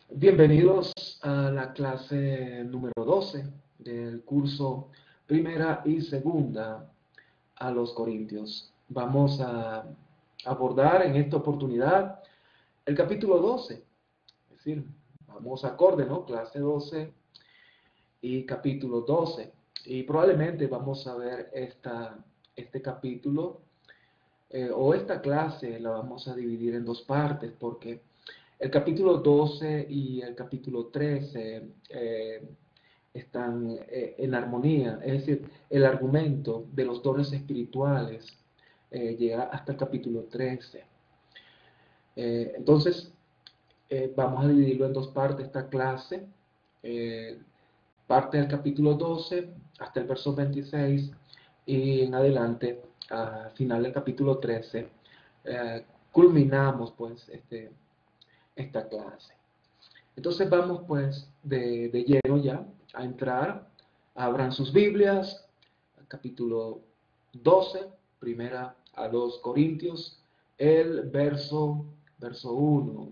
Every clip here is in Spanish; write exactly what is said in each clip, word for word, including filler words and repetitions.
Bienvenidos a la clase número doce del curso Primera y Segunda a los Corintios. Vamos a abordar en esta oportunidad el capítulo doce, es decir, vamos acorde, ¿no? Clase doce y capítulo doce. Y probablemente vamos a ver esta, este capítulo eh, o esta clase la vamos a dividir en dos partes porque el capítulo doce y el capítulo trece eh, están eh, en armonía, es decir, el argumento de los dones espirituales eh, llega hasta el capítulo trece. Eh, entonces, eh, vamos a dividirlo en dos partes esta clase, eh, parte del capítulo doce hasta el verso veintiséis y en adelante, al final del capítulo trece, eh, culminamos pues este, esta clase. Entonces vamos pues de, de lleno ya a entrar. Abran sus Biblias, capítulo doce, primera a los Corintios, el verso, verso uno.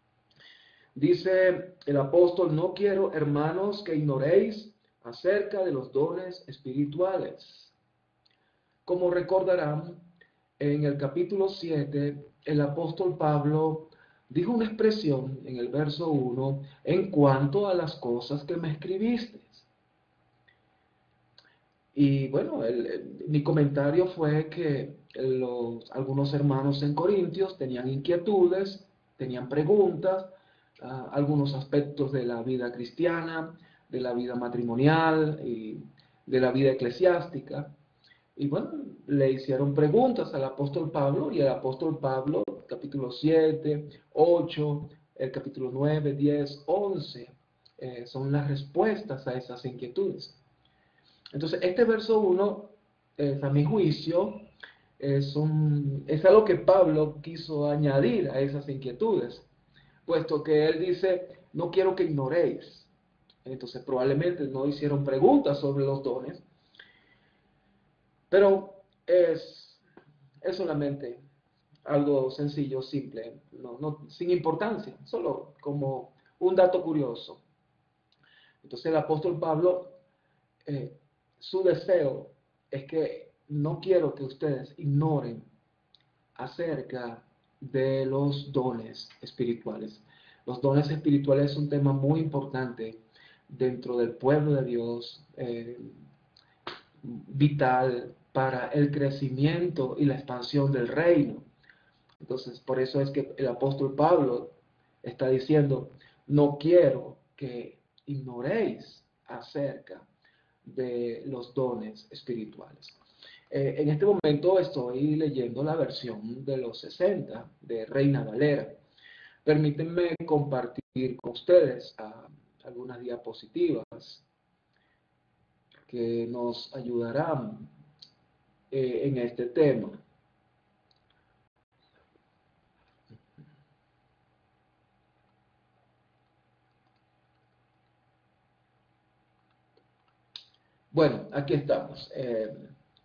Dice el apóstol: no quiero, hermanos, que ignoréis acerca de los dones espirituales. Como recordarán, en el capítulo siete, el apóstol Pablo dijo una expresión en el verso uno en cuanto a las cosas que me escribiste. Y bueno, el, el, mi comentario fue que los, algunos hermanos en Corintios tenían inquietudes, tenían preguntas, uh, algunos aspectos de la vida cristiana, de la vida matrimonial y de la vida eclesiástica. Y bueno, le hicieron preguntas al apóstol Pablo, y el apóstol Pablo, capítulo siete, ocho, el capítulo nueve, diez, once, eh, son las respuestas a esas inquietudes. Entonces, este verso uno, es, a mi juicio, es, un, es algo que Pablo quiso añadir a esas inquietudes, puesto que él dice: no quiero que ignoréis. Entonces, probablemente no hicieron preguntas sobre los dones, pero es, es solamente algo sencillo, simple, no, no, sin importancia, solo como un dato curioso. Entonces el apóstol Pablo, eh, su deseo es que no quiero que ustedes ignoren acerca de los dones espirituales. Los dones espirituales es un tema muy importante dentro del pueblo de Dios, eh, vital para el crecimiento y la expansión del reino. Entonces, por eso es que el apóstol Pablo está diciendo: no quiero que ignoréis acerca de los dones espirituales. Eh, en este momento estoy leyendo la versión de los sesenta de Reina Valera. Permítanme compartir con ustedes uh, algunas diapositivas que nos ayudarán eh, en este tema. Bueno, aquí estamos. Eh,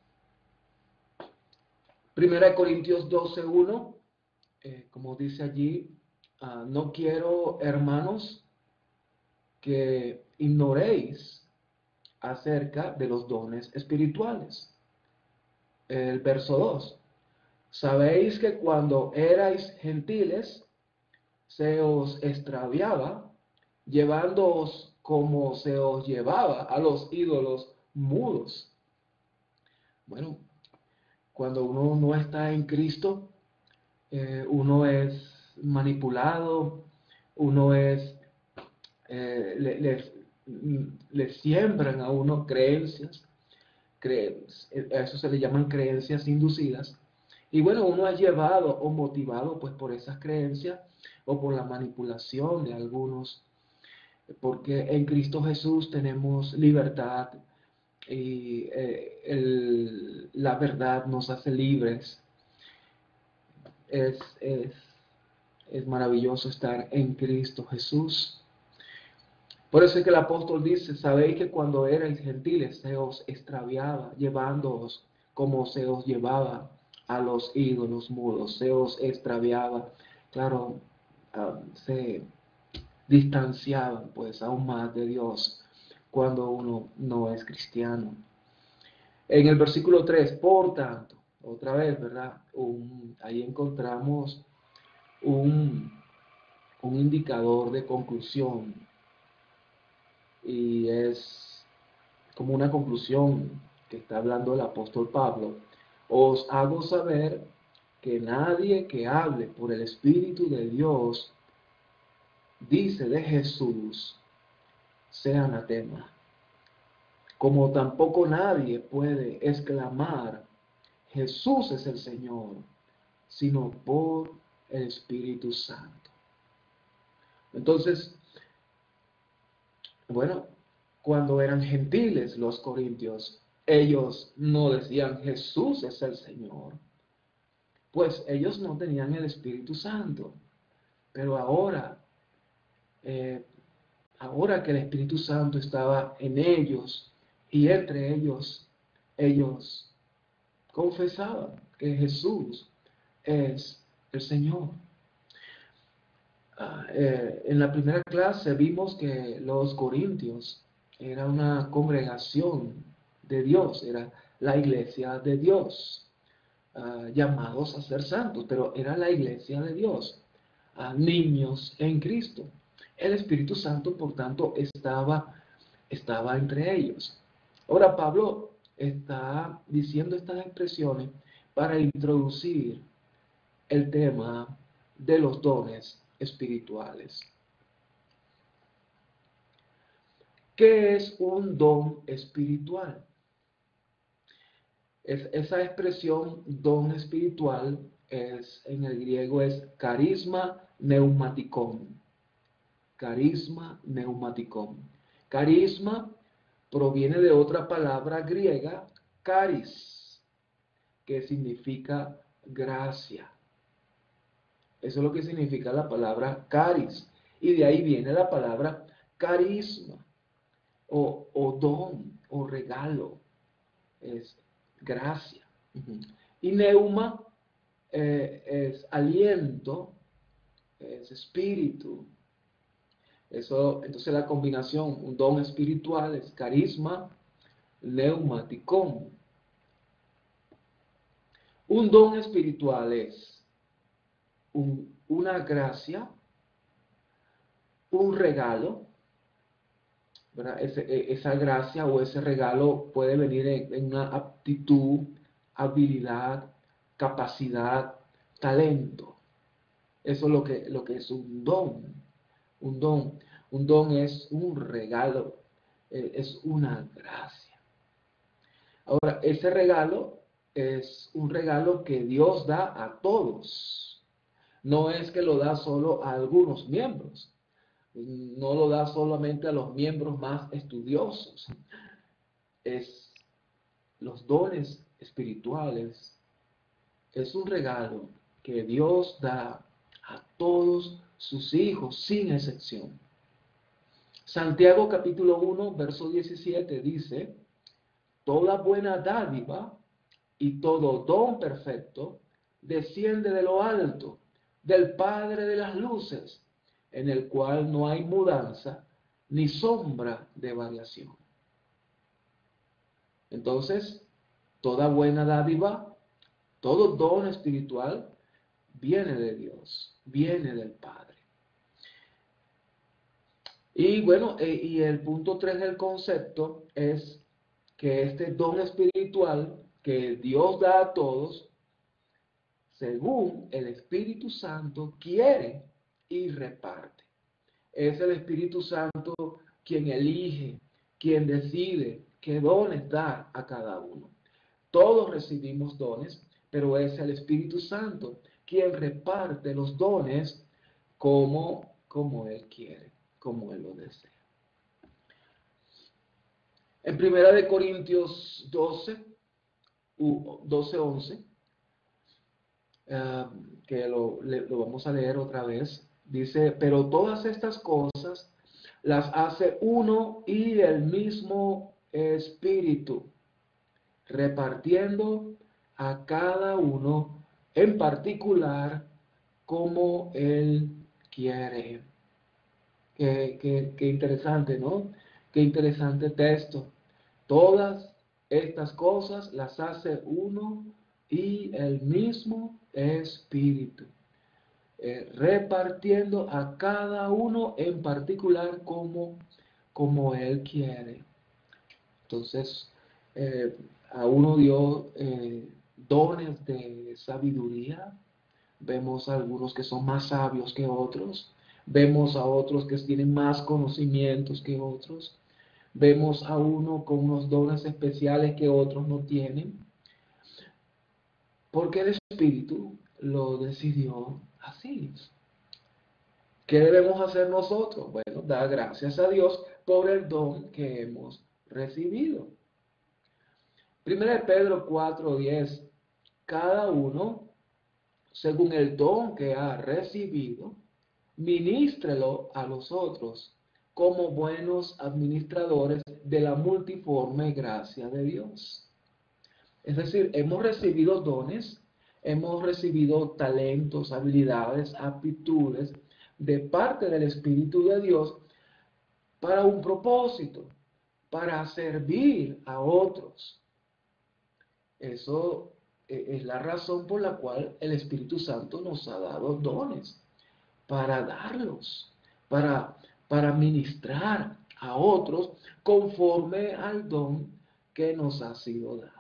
Primera de Corintios doce uno, eh, como dice allí, uh, no quiero, hermanos, que ignoréis acerca de los dones espirituales. El verso dos, sabéis que cuando erais gentiles, se os extraviaba, llevándoos como se os llevaba a los ídolos mudos. Bueno, cuando uno no está en Cristo, eh, uno es manipulado, uno es, eh, le, le, le siembran a uno creencias, cre, a eso se le llaman creencias inducidas, y bueno, uno es llevado o motivado pues por esas creencias o por la manipulación de algunos, porque en Cristo Jesús tenemos libertad y eh, el, la verdad nos hace libres. Es, es, es maravilloso estar en Cristo Jesús. Por eso es que el apóstol dice: sabéis que cuando erais gentiles se os extraviaba, llevándoos como se os llevaba a los ídolos mudos, se os extraviaba. Claro, uh, se, distanciaban pues aún más de Dios cuando uno no es cristiano. En el versículo tres, por tanto, otra vez, ¿verdad? Un, ahí encontramos un, un indicador de conclusión y es como una conclusión que está hablando el apóstol Pablo. Os hago saber que nadie que hable por el Espíritu de Dios dice de Jesús sea anatema, como tampoco nadie puede exclamar Jesús es el Señor, sino por el Espíritu Santo. Entonces, bueno, cuando eran gentiles los corintios, ellos no decían Jesús es el Señor, pues ellos no tenían el Espíritu Santo. Pero ahora, eh, ahora que el Espíritu Santo estaba en ellos y entre ellos, ellos confesaban que Jesús es el Señor. Ah, eh, en la primera clase vimos que los corintios era una congregación de Dios, era la iglesia de Dios, ah, llamados a ser santos, pero era la iglesia de Dios, ah, niños en Cristo. El Espíritu Santo, por tanto, estaba, estaba entre ellos. Ahora Pablo está diciendo estas expresiones para introducir el tema de los dones espirituales. ¿Qué es un don espiritual? Es, esa expresión don espiritual es, en el griego es carisma neumaticón. Carisma neumaticón. Carisma proviene de otra palabra griega, caris, que significa gracia. Eso es lo que significa la palabra caris. Y de ahí viene la palabra carisma, o, o don, o regalo. Es gracia. Uh-huh. Y neuma eh, es aliento, es espíritu. Eso, entonces la combinación, un don espiritual es carisma neumaticón. Un don espiritual es un, una gracia, un regalo, ¿verdad? Ese, esa gracia o ese regalo puede venir en, en una aptitud, habilidad, capacidad, talento. Eso es lo que, lo que es un don. Un don. Un don es un regalo, eh, es una gracia. Ahora, ese regalo es un regalo que Dios da a todos. No es que lo da solo a algunos miembros. No lo da solamente a los miembros más estudiosos. Es los dones espirituales. Es un regalo que Dios da a todos sus hijos, sin excepción. Santiago capítulo uno, verso diecisiete dice, toda buena dádiva y todo don perfecto desciende de lo alto, del Padre de las luces, en el cual no hay mudanza ni sombra de variación. Entonces, toda buena dádiva, todo don espiritual viene de Dios, viene del Padre. Y bueno, eh, y el punto tres del concepto es que este don espiritual que Dios da a todos, según el Espíritu Santo quiere y reparte. Es el Espíritu Santo quien elige, quien decide qué dones dar a cada uno. Todos recibimos dones, pero es el Espíritu Santo quien reparte los dones como, como Él quiere, como Él lo desea. En Primera de Corintios doce, doce, once, uh, que lo, le, lo vamos a leer otra vez, dice, pero todas estas cosas las hace uno y el mismo Espíritu, repartiendo a cada uno en particular como Él quiere. Qué, qué, qué interesante, ¿no? Qué interesante texto. Todas estas cosas las hace uno y el mismo Espíritu, eh, repartiendo a cada uno en particular como, como Él quiere. Entonces, eh, a uno dio eh, dones de sabiduría. Vemos a algunos que son más sabios que otros. Vemos a otros que tienen más conocimientos que otros. Vemos a uno con unos dones especiales que otros no tienen. Porque el Espíritu lo decidió así. ¿Qué debemos hacer nosotros? Bueno, dar gracias a Dios por el don que hemos recibido. Primera de Pedro cuatro diez. Cada uno, según el don que ha recibido, ministrelo a los otros como buenos administradores de la multiforme gracia de Dios. Es decir, hemos recibido dones, hemos recibido talentos, habilidades, aptitudes de parte del Espíritu de Dios para un propósito, para servir a otros. Eso es la razón por la cual el Espíritu Santo nos ha dado dones, para darlos, para, para ministrar a otros conforme al don que nos ha sido dado.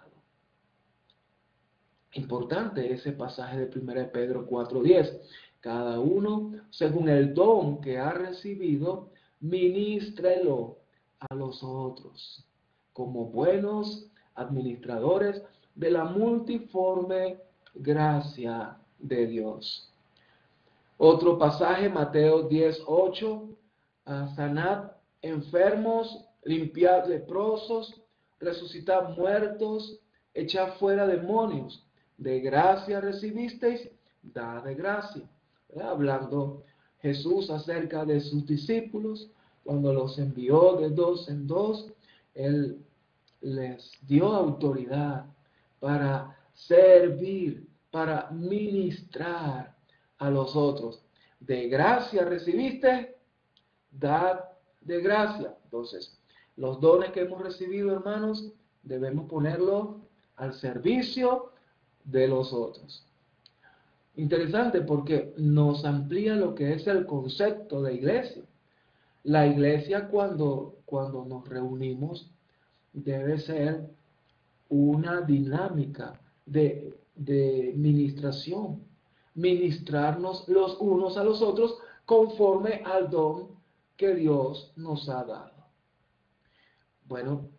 Importante ese pasaje de primera de Pedro cuatro diez. Cada uno, según el don que ha recibido, ministrelo a los otros, como buenos administradores de la multiforme gracia de Dios. Otro pasaje, Mateo diez ocho, uh, sanad enfermos, limpiad leprosos, resucitad muertos, echad fuera demonios. De gracia recibisteis, dad de gracia. ¿Verdad? Hablando Jesús acerca de sus discípulos, cuando los envió de dos en dos, Él les dio autoridad para servir, para ministrar a los otros. De gracia recibiste, dad de gracia. Entonces, los dones que hemos recibido, hermanos, debemos ponerlos al servicio de los otros. Interesante porque nos amplía lo que es el concepto de iglesia. La iglesia cuando, cuando nos reunimos debe ser una dinámica de, de ministración, ministrarnos los unos a los otros conforme al don que Dios nos ha dado. Bueno,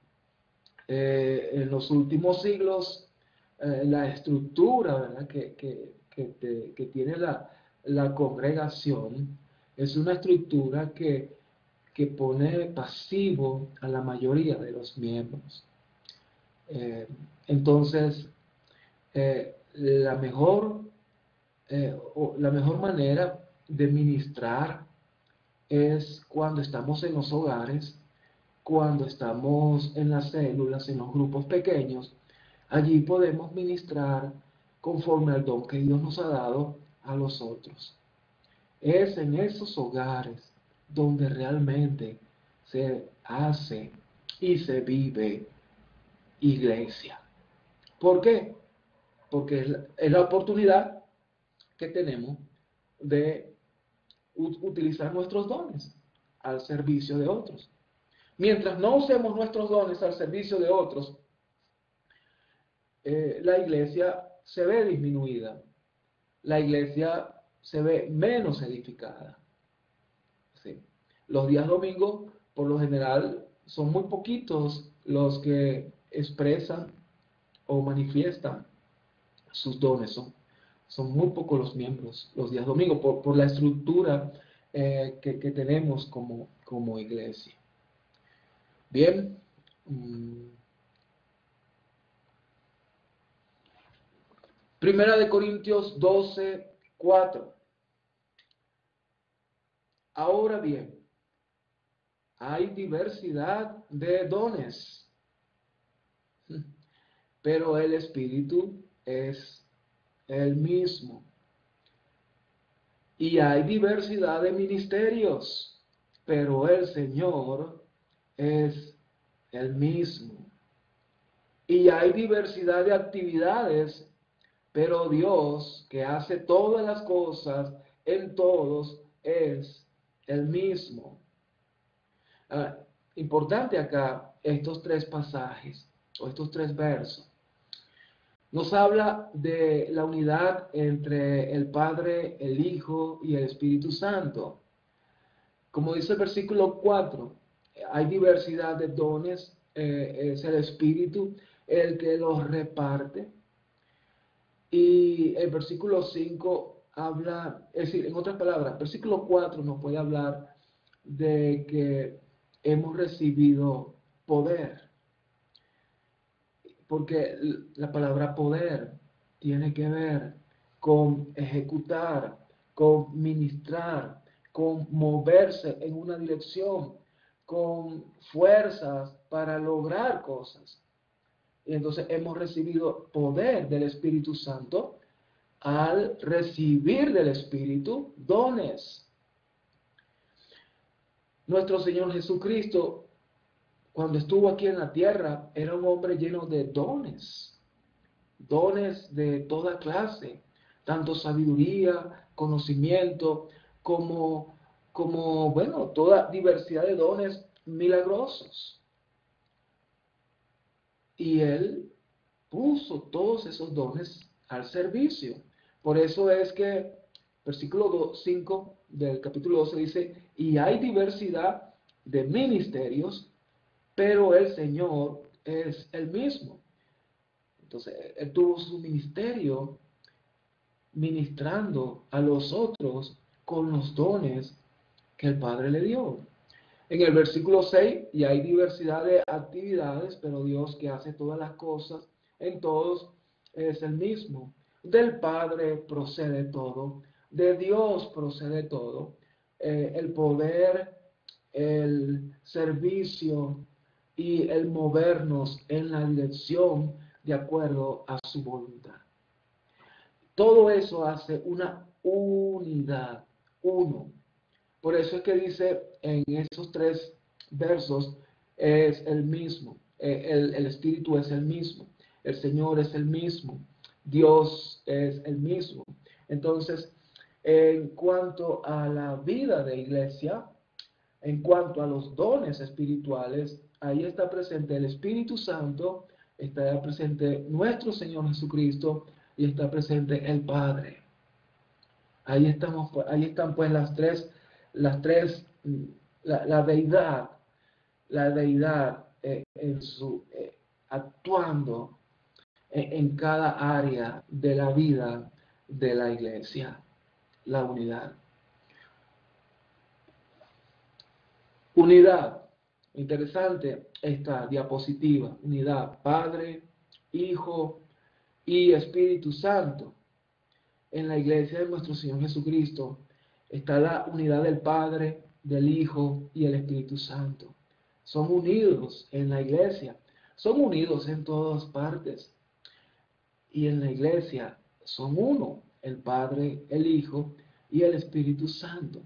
eh, en los últimos siglos, eh, la estructura, ¿verdad?, que, que, que, te, que tiene la, la congregación es una estructura que, que pone pasivo a la mayoría de los miembros. Eh, entonces, eh, la, mejor, eh, o la mejor manera de ministrar es cuando estamos en los hogares, cuando estamos en las células, en los grupos pequeños. Allí podemos ministrar conforme al don que Dios nos ha dado a los otros. Es en esos hogares donde realmente se hace y se vive iglesia. ¿Por qué? Porque es la, es la oportunidad que tenemos de utilizar nuestros dones al servicio de otros. Mientras no usemos nuestros dones al servicio de otros, eh, la iglesia se ve disminuida, la iglesia se ve menos edificada. ¿Sí? Los días domingos, por lo general, son muy poquitos los que expresan o manifiestan sus dones. Son, son muy pocos los miembros los días domingos por, por la estructura eh, que, que tenemos como, como iglesia. Bien. Primera de Corintios doce, cuatro. Ahora bien, hay diversidad de dones, pero el Espíritu es el mismo. Y hay diversidad de ministerios, pero el Señor es el mismo. Y hay diversidad de actividades, pero Dios, que hace todas las cosas en todos, es el mismo. Ah, importante acá, estos tres pasajes, o estos tres versos, nos habla de la unidad entre el Padre, el Hijo y el Espíritu Santo. Como dice el versículo cuatro, hay diversidad de dones, eh, es el Espíritu el que los reparte. Y el versículo cinco habla, es decir, en otras palabras, el versículo cuatro nos puede hablar de que hemos recibido poder, porque la palabra poder tiene que ver con ejecutar, con ministrar, con moverse en una dirección, con fuerzas para lograr cosas. Y entonces hemos recibido poder del Espíritu Santo al recibir del Espíritu dones. Nuestro Señor Jesucristo, cuando estuvo aquí en la tierra, era un hombre lleno de dones, dones de toda clase, tanto sabiduría, conocimiento, como, como bueno, toda diversidad de dones milagrosos. Y Él puso todos esos dones al servicio. Por eso es que versículo cinco del capítulo doce dice, y hay diversidad de ministerios, pero el Señor es el mismo. Entonces, Él tuvo su ministerio ministrando a los otros con los dones que el Padre le dio. En el versículo seis, y hay diversidad de actividades, pero Dios que hace todas las cosas en todos es el mismo. Del Padre procede todo, de Dios procede todo. Eh, el poder, el servicio y el movernos en la dirección de acuerdo a su voluntad. Todo eso hace una unidad, uno. Por eso es que dice en esos tres versos, es el mismo, el, el Espíritu es el mismo, el Señor es el mismo, Dios es el mismo. Entonces, en cuanto a la vida de iglesia, en cuanto a los dones espirituales, ahí está presente el Espíritu Santo, está presente nuestro Señor Jesucristo y está presente el Padre. Ahí estamos, ahí están pues las tres, las tres, la, la deidad, la deidad eh, en su, eh, actuando en, en cada área de la vida de la iglesia, la unidad. Unidad, interesante esta diapositiva, unidad, Padre, Hijo y Espíritu Santo. En la iglesia de nuestro Señor Jesucristo está la unidad del Padre, del Hijo y el Espíritu Santo. Son unidos en la iglesia, son unidos en todas partes. Y en la iglesia son uno, el Padre, el Hijo y el Espíritu Santo.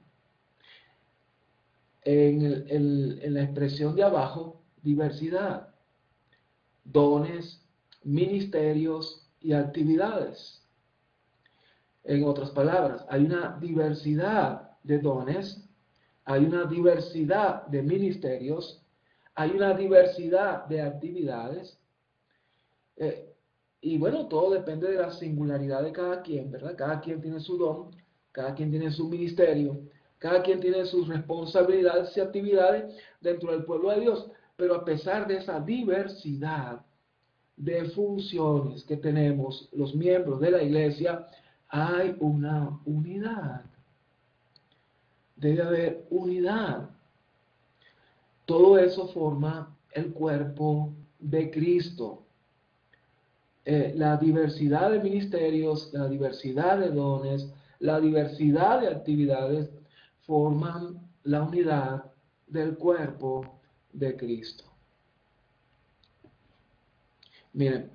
En, el, el, en la expresión de abajo, diversidad, dones, ministerios y actividades. En otras palabras, hay una diversidad de dones, hay una diversidad de ministerios, hay una diversidad de actividades, eh, y bueno, todo depende de la singularidad de cada quien, ¿verdad? Cada quien tiene su don, cada quien tiene su ministerio, cada quien tiene sus responsabilidades y actividades dentro del pueblo de Dios, pero a pesar de esa diversidad de funciones que tenemos los miembros de la iglesia, hay una unidad. Debe haber unidad. Todo eso forma el cuerpo de Cristo. Eh, la diversidad de ministerios, la diversidad de dones, la diversidad de actividades forman la unidad del cuerpo de Cristo. Miren,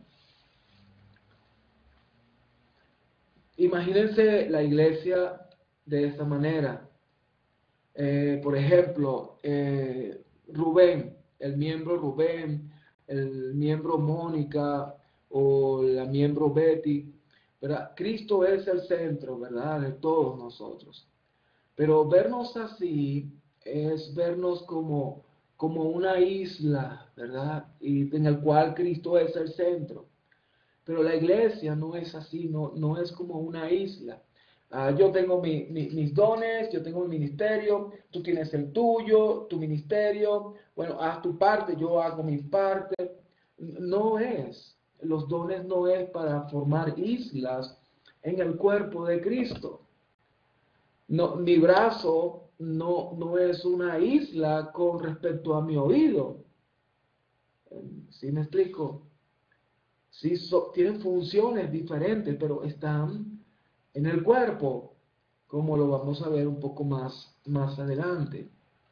imagínense la iglesia de esta manera. Eh, por ejemplo, eh, Rubén, el miembro Rubén, el miembro Mónica o la miembro Betty, ¿verdad? Cristo es el centro, ¿verdad? De todos nosotros. Pero vernos así es vernos como, como una isla, ¿verdad? Y en el cual Cristo es el centro. Pero la iglesia no es así, no, no es como una isla. Ah, yo tengo mi- mi- mis dones, yo tengo mi ministerio, tú tienes el tuyo, tu ministerio, bueno, haz tu parte, yo hago mi parte. No es, los dones no es para formar islas en el cuerpo de Cristo. No, mi brazo no, no es una isla con respecto a mi oído. ¿Sí me explico? Sí, so- tienen funciones diferentes, pero están en el cuerpo, como lo vamos a ver un poco más, más adelante.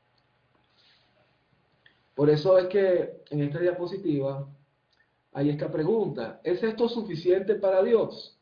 Por eso es que en esta diapositiva hay esta pregunta: ¿es esto suficiente para Dios?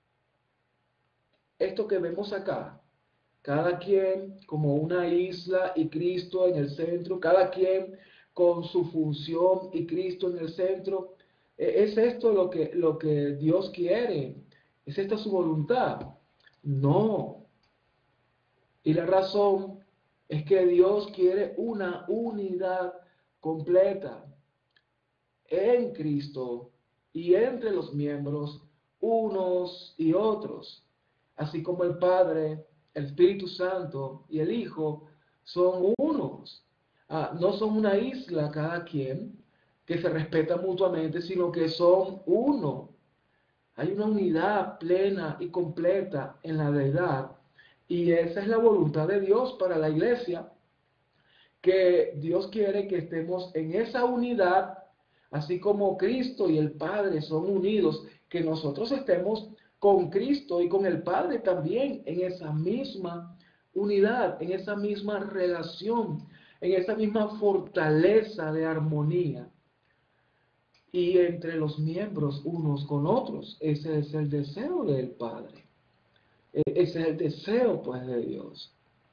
Esto que vemos acá, cada quien como una isla y Cristo en el centro, cada quien con su función y Cristo en el centro. E- ¿Es esto lo que, lo que Dios quiere? ¿Es esta su voluntad? No. Y la razón es que Dios quiere una unidad completa en Cristo y entre los miembros unos y otros, así como el Padre, el Espíritu Santo y el Hijo son unos. Ah, no son una isla cada quien que se respeta mutuamente, sino que son uno. Hay una unidad plena y completa en la deidad, y esa es la voluntad de Dios para la iglesia, que Dios quiere que estemos en esa unidad, así como Cristo y el Padre son unidos, que nosotros estemos con Cristo y con el Padre también en esa misma unidad, en esa misma relación, en esa misma fortaleza de armonía y entre los miembros unos con otros. Ese es el deseo del Padre. E- Ese es el deseo, pues, de Dios.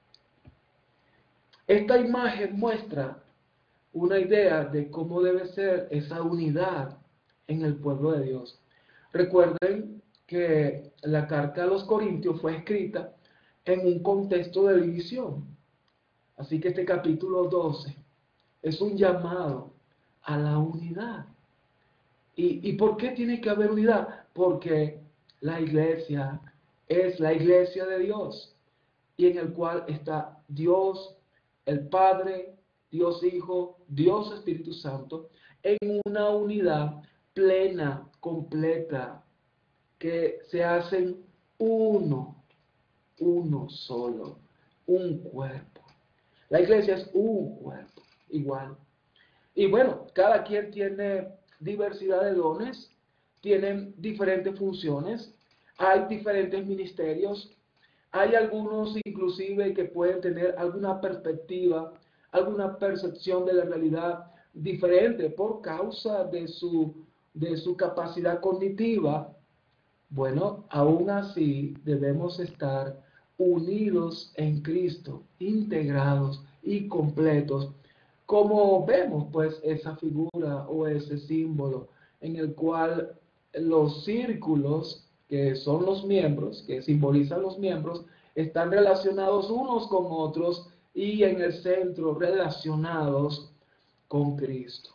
Esta imagen muestra una idea de cómo debe ser esa unidad en el pueblo de Dios. Recuerden que la carta a los Corintios fue escrita en un contexto de división. Así que este capítulo doce es un llamado a la unidad. ¿Y, y por qué tiene que haber unidad? Porque la iglesia es la iglesia de Dios, y en el cual está Dios, el Padre, Dios Hijo, Dios Espíritu Santo, en una unidad plena, completa, que se hacen uno, uno solo, un cuerpo. La iglesia es un cuerpo, igual. Y bueno, cada quien tiene diversidad de dones, tienen diferentes funciones, hay diferentes ministerios, hay algunos inclusive que pueden tener alguna perspectiva, alguna percepción de la realidad diferente por causa de su, de su capacidad cognitiva. Bueno, aún así debemos estar unidos en Cristo, integrados y completos, como vemos pues esa figura o ese símbolo en el cual los círculos, que son los miembros, que simbolizan los miembros, están relacionados unos con otros y en el centro relacionados con Cristo.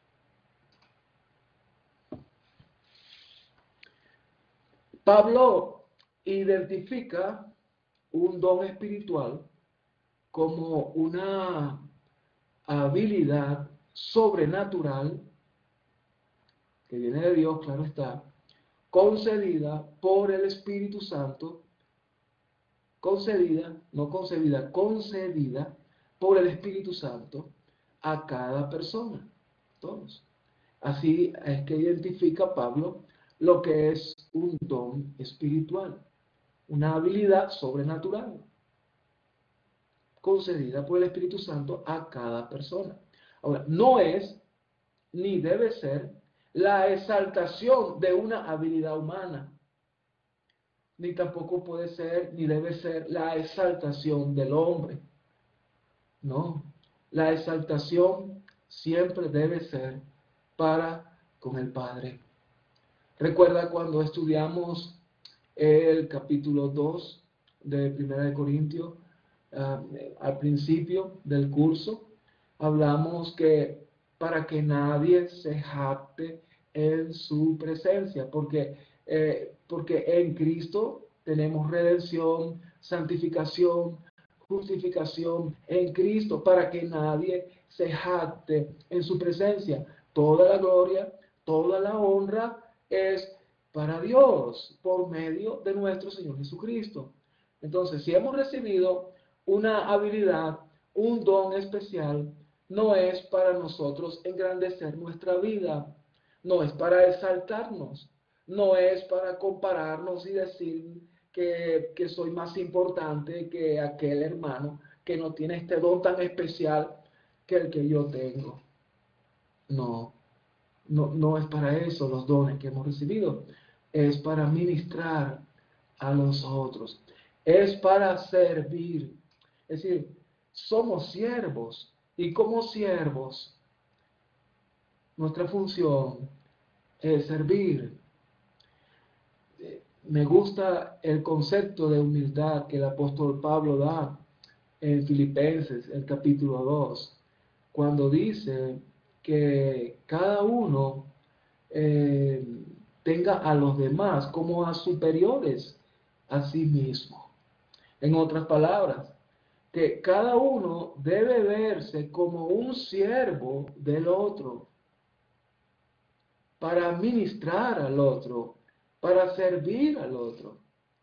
Pablo identifica un don espiritual como una habilidad sobrenatural que viene de Dios, claro está, concedida por el Espíritu Santo, concedida, no concedida, concedida por el Espíritu Santo a cada persona, todos. Así es que identifica Pablo lo que es un don espiritual, una habilidad sobrenatural concedida por el Espíritu Santo a cada persona. Ahora, no es ni debe ser la exaltación de una habilidad humana, ni tampoco puede ser ni debe ser la exaltación del hombre. No, la exaltación siempre debe ser para con el Padre. Recuerda cuando estudiamos el capítulo dos de Primera de Corintios, uh, al principio del curso, hablamos que para que nadie se jacte en su presencia, porque, eh, porque en Cristo tenemos redención, santificación, justificación en Cristo, para que nadie se jacte en su presencia. Toda la gloria, toda la honra es para Dios por medio de nuestro Señor Jesucristo. Entonces, si hemos recibido una habilidad, un don especial, no es para nosotros engrandecer nuestra vida, no es para exaltarnos, no es para compararnos y decir que, que soy más importante que aquel hermano que no tiene este don tan especial que el que yo tengo. No, no, no es para eso los dones que hemos recibido, es para ministrar a los otros, es para servir. Es decir, somos siervos y como siervos nuestra función es servir. Me gusta el concepto de humildad que el apóstol Pablo da en Filipenses, el capítulo dos, cuando dice que cada uno eh, tenga a los demás como a superiores a sí mismo. En otras palabras, que cada uno debe verse como un siervo del otro, para ministrar al otro, para servir al otro.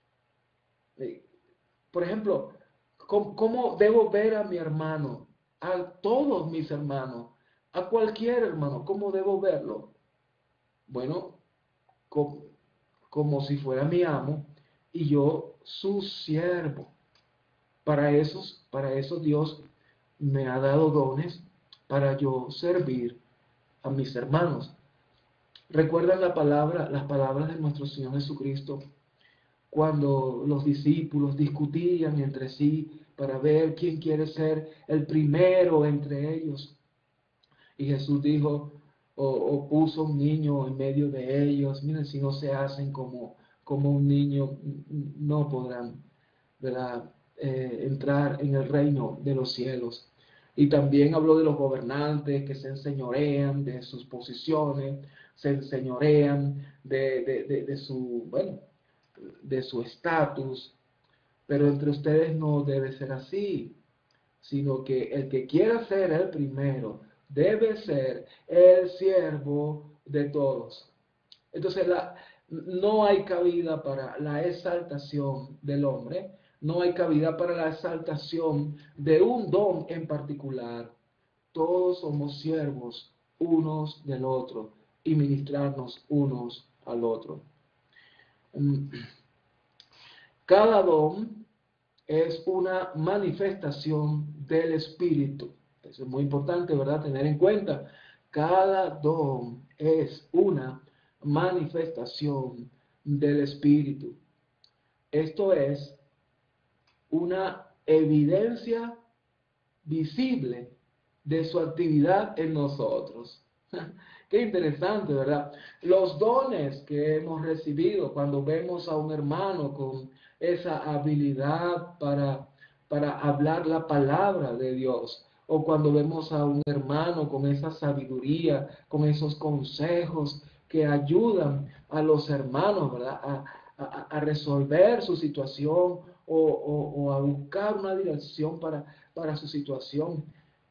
Por ejemplo, ¿cómo, cómo debo ver a mi hermano? A todos mis hermanos, a cualquier hermano, ¿cómo debo verlo? Bueno, como, como si fuera mi amo y yo su siervo. Para eso, para eso Dios me ha dado dones para yo servir a mis hermanos. ¿Recuerdan la palabra, las palabras de nuestro Señor Jesucristo cuando los discípulos discutían entre sí para ver quién quiere ser el primero entre ellos? Y Jesús dijo, o, o puso un niño en medio de ellos. Miren, si no se hacen como, como un niño, no podrán, ¿verdad?, eh, entrar en el reino de los cielos. Y también habló de los gobernantes que se enseñorean de sus posiciones, se enseñorean de, de, de, de su, bueno, de su estatus. Pero entre ustedes no debe ser así, sino que el que quiera ser el primero debe ser el siervo de todos. Entonces, la, no hay cabida para la exaltación del hombre, no hay cabida para la exaltación de un don en particular. Todos somos siervos unos del otro y ministrarnos unos al otro. Cada don es una manifestación del Espíritu. Eso es muy importante, ¿verdad?, tener en cuenta. Cada don es una manifestación del Espíritu. Esto es una evidencia visible de su actividad en nosotros. Qué interesante, ¿verdad? Los dones que hemos recibido cuando vemos a un hermano con esa habilidad para, para hablar la palabra de Dios, o cuando vemos a un hermano con esa sabiduría, con esos consejos que ayudan a los hermanos, ¿verdad?, a, a, a resolver su situación o, o, o a buscar una dirección para, para su situación.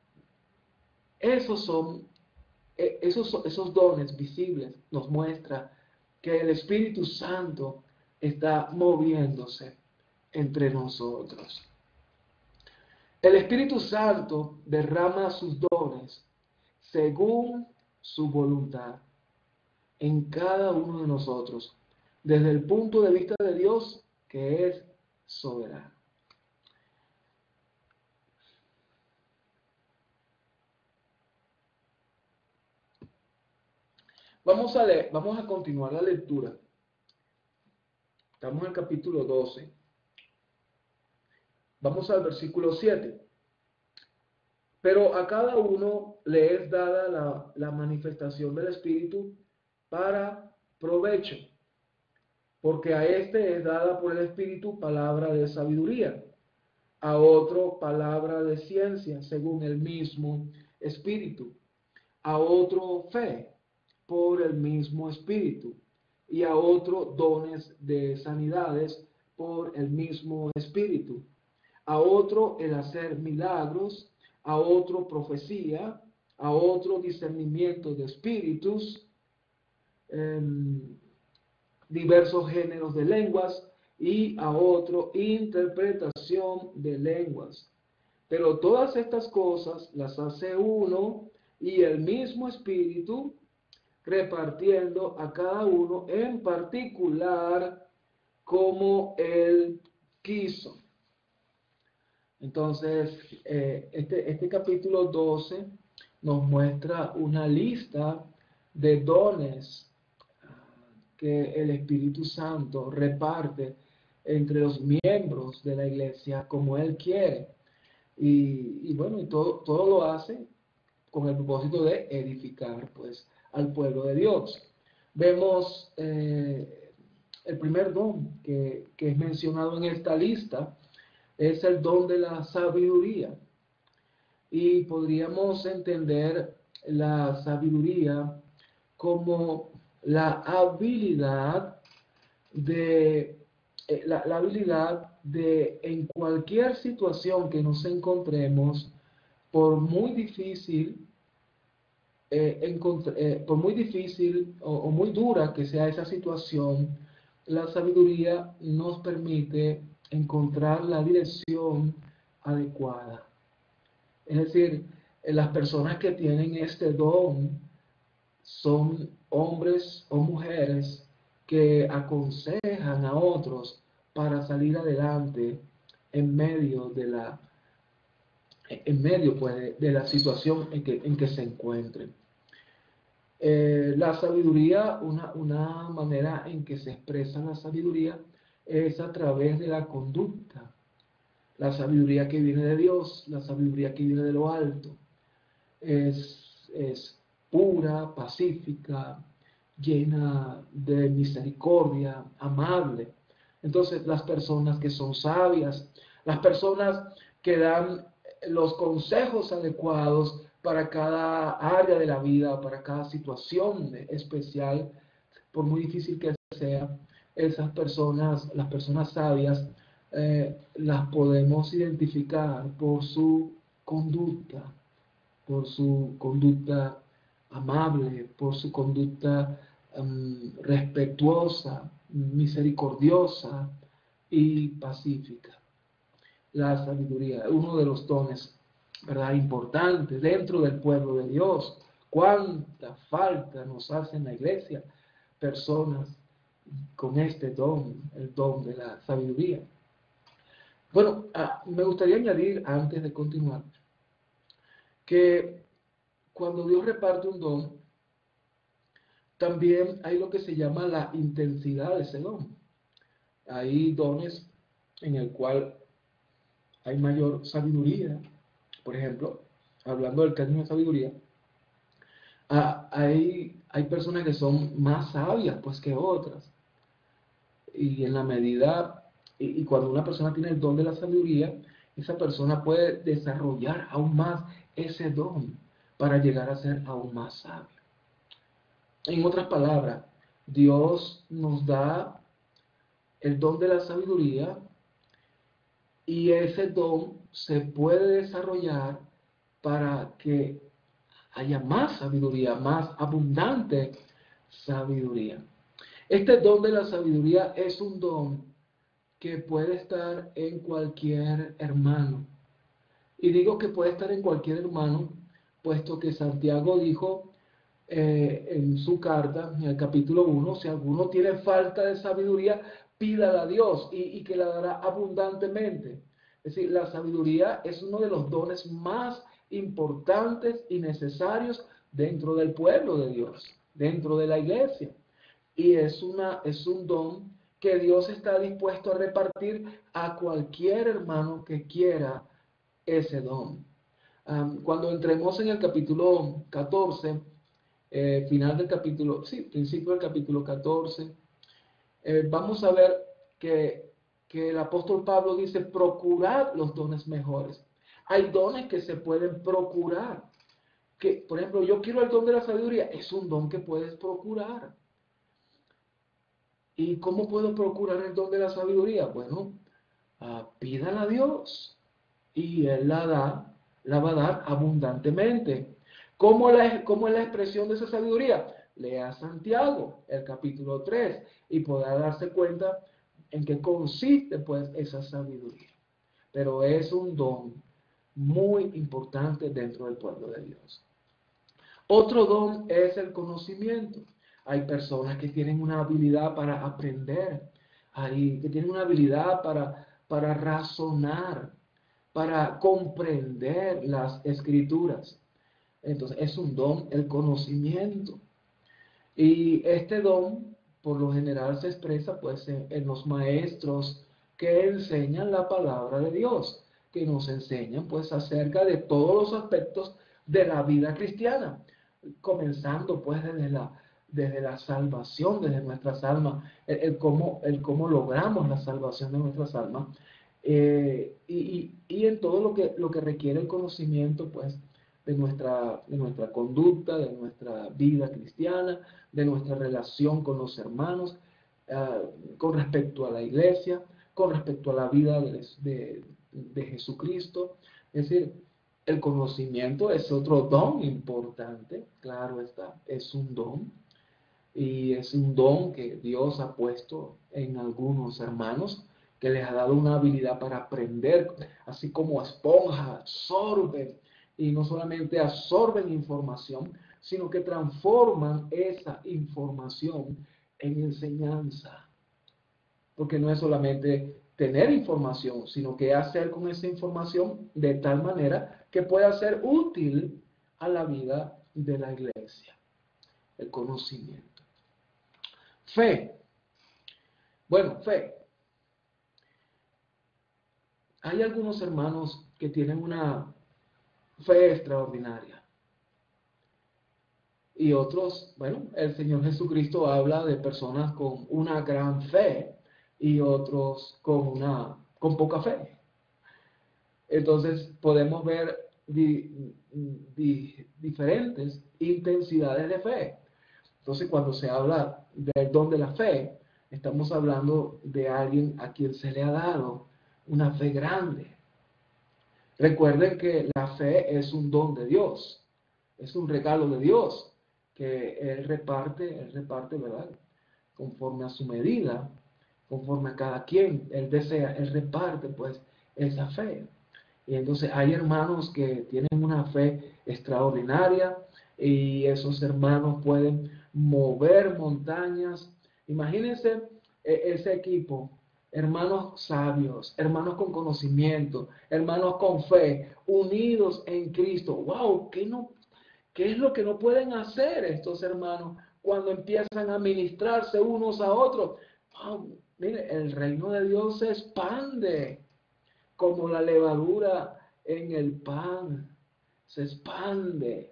Esos son Esos, esos dones visibles nos muestran que el Espíritu Santo está moviéndose entre nosotros. El Espíritu Santo derrama sus dones según su voluntad en cada uno de nosotros, desde el punto de vista de Dios, que es soberano. Vamos a leer, vamos a continuar la lectura. Estamos en el capítulo doce. Vamos al versículo siete. Pero a cada uno le es dada la, la manifestación del Espíritu para provecho, porque a este es dada por el Espíritu palabra de sabiduría, a otro palabra de ciencia, según el mismo Espíritu, a otro fe, por el mismo Espíritu, y a otro dones de sanidades, por el mismo Espíritu, a otro el hacer milagros, a otro profecía, a otro discernimiento de espíritus, eh, diversos géneros de lenguas, y a otro interpretación de lenguas. Pero todas estas cosas las hace uno y el mismo Espíritu, repartiendo a cada uno en particular como Él quiso. Entonces, eh, este, este capítulo doce nos muestra una lista de dones que el Espíritu Santo reparte entre los miembros de la iglesia como Él quiere. Y, y bueno, y todo, todo lo hace con el propósito de edificar, pues, al pueblo de Dios. Vemos eh, el primer don que, que es mencionado en esta lista, es el don de la sabiduría. Y podríamos entender la sabiduría como la habilidad de eh, la, la habilidad de en cualquier situación que nos encontremos, por muy difícil eh, encontr- eh, por muy difícil o, o muy dura que sea esa situación, la sabiduría nos permite encontrar la dirección adecuada. Es decir, eh, las personas que tienen este don son hombres o mujeres que aconsejan a otros para salir adelante en medio de la, en medio, pues, de, de la situación en que, en que se encuentren. Eh, la sabiduría, una, una manera en que se expresa la sabiduría es a través de la conducta. La sabiduría que viene de Dios, la sabiduría que viene de lo alto, es, es pura, pacífica, llena de misericordia, amable. Entonces, las personas que son sabias, las personas que dan los consejos adecuados para cada área de la vida, para cada situación especial, por muy difícil que sea, esas personas, las personas sabias, eh, las podemos identificar por su conducta, por su conducta amable, por su conducta um, respetuosa, misericordiosa y pacífica. La sabiduría, uno de los dones, ¿verdad?, importantes dentro del pueblo de Dios. Cuánta falta nos hace en la iglesia personas con este don, el don de la sabiduría. Bueno, ah, me gustaría añadir, antes de continuar, que cuando Dios reparte un don, también hay lo que se llama la intensidad de ese don. Hay dones en el cual hay mayor sabiduría. Por ejemplo, hablando del término de sabiduría, ah, hay, hay personas que son más sabias pues que otras. Y en la medida, y, y cuando una persona tiene el don de la sabiduría, esa persona puede desarrollar aún más ese don para llegar a ser aún más sabio. En otras palabras, Dios nos da el don de la sabiduría y ese don se puede desarrollar para que haya más sabiduría, más abundante sabiduría. Este don de la sabiduría es un don que puede estar en cualquier hermano. Y digo que puede estar en cualquier hermano, puesto que Santiago dijo eh, en su carta, en el capítulo uno, si alguno tiene falta de sabiduría, pídala a Dios y, y que la dará abundantemente. Es decir, la sabiduría es uno de los dones más importantes y necesarios dentro del pueblo de Dios, dentro de la iglesia. Y es, una, es un don que Dios está dispuesto a repartir a cualquier hermano que quiera ese don. Um, cuando entremos en el capítulo catorce, eh, final del capítulo, sí, principio del capítulo catorce, eh, vamos a ver que, que el apóstol Pablo dice, procurad los dones mejores. Hay dones que se pueden procurar. Que, por ejemplo, yo quiero el don de la sabiduría, es un don que puedes procurar. ¿Y cómo puedo procurar el don de la sabiduría? Bueno, uh, pídala a Dios y Él la da, la va a dar abundantemente. ¿Cómo, la, cómo es la expresión de esa sabiduría? Lea Santiago, el capítulo tres, y podrá darse cuenta en qué consiste pues esa sabiduría. Pero es un don muy importante dentro del pueblo de Dios. Otro don es el conocimiento. Hay personas que tienen una habilidad para aprender, hay que tienen una habilidad para, para razonar, para comprender las escrituras. Entonces es un don, el conocimiento. Y este don, por lo general, se expresa pues en, en los maestros que enseñan la palabra de Dios, que nos enseñan pues acerca de todos los aspectos de la vida cristiana, comenzando pues desde la, desde la salvación, desde nuestras almas, el, el, cómo, el cómo logramos la salvación de nuestras almas, eh, y, y, y en todo lo que, lo que requiere el conocimiento pues de nuestra, de nuestra conducta, de nuestra vida cristiana, de nuestra relación con los hermanos, uh, con respecto a la iglesia, con respecto a la vida de, de, de Jesucristo. Es decir, el conocimiento es otro don importante, claro está, es un don. Y es un don que Dios ha puesto en algunos hermanos, que les ha dado una habilidad para aprender, así como esponja, absorben, y no solamente absorben información, sino que transforman esa información en enseñanza. Porque no es solamente tener información, sino que hacer con esa información de tal manera que pueda ser útil a la vida de la iglesia. El conocimiento. Fe. Bueno, fe. Hay algunos hermanos que tienen una fe extraordinaria. Y otros, bueno, el Señor Jesucristo habla de personas con una gran fe y otros con una con poca fe. Entonces podemos ver di, di, diferentes intensidades de fe. Entonces cuando se habla del don de la fe, estamos hablando de alguien a quien se le ha dado una fe grande. Recuerden que la fe es un don de Dios, es un regalo de Dios que Él reparte, Él reparte, ¿verdad? Conforme a su medida, conforme a cada quien Él desea, Él reparte pues esa fe. Y entonces hay hermanos que tienen una fe extraordinaria y esos hermanos pueden mover montañas. Imagínense ese equipo, hermanos sabios, hermanos con conocimiento, hermanos con fe, unidos en Cristo. ¡Wow! ¿Qué, no, qué es lo que no pueden hacer estos hermanos cuando empiezan a ministrarse unos a otros? ¡Wow! Mire, el reino de Dios se expande como la levadura en el pan, se expande.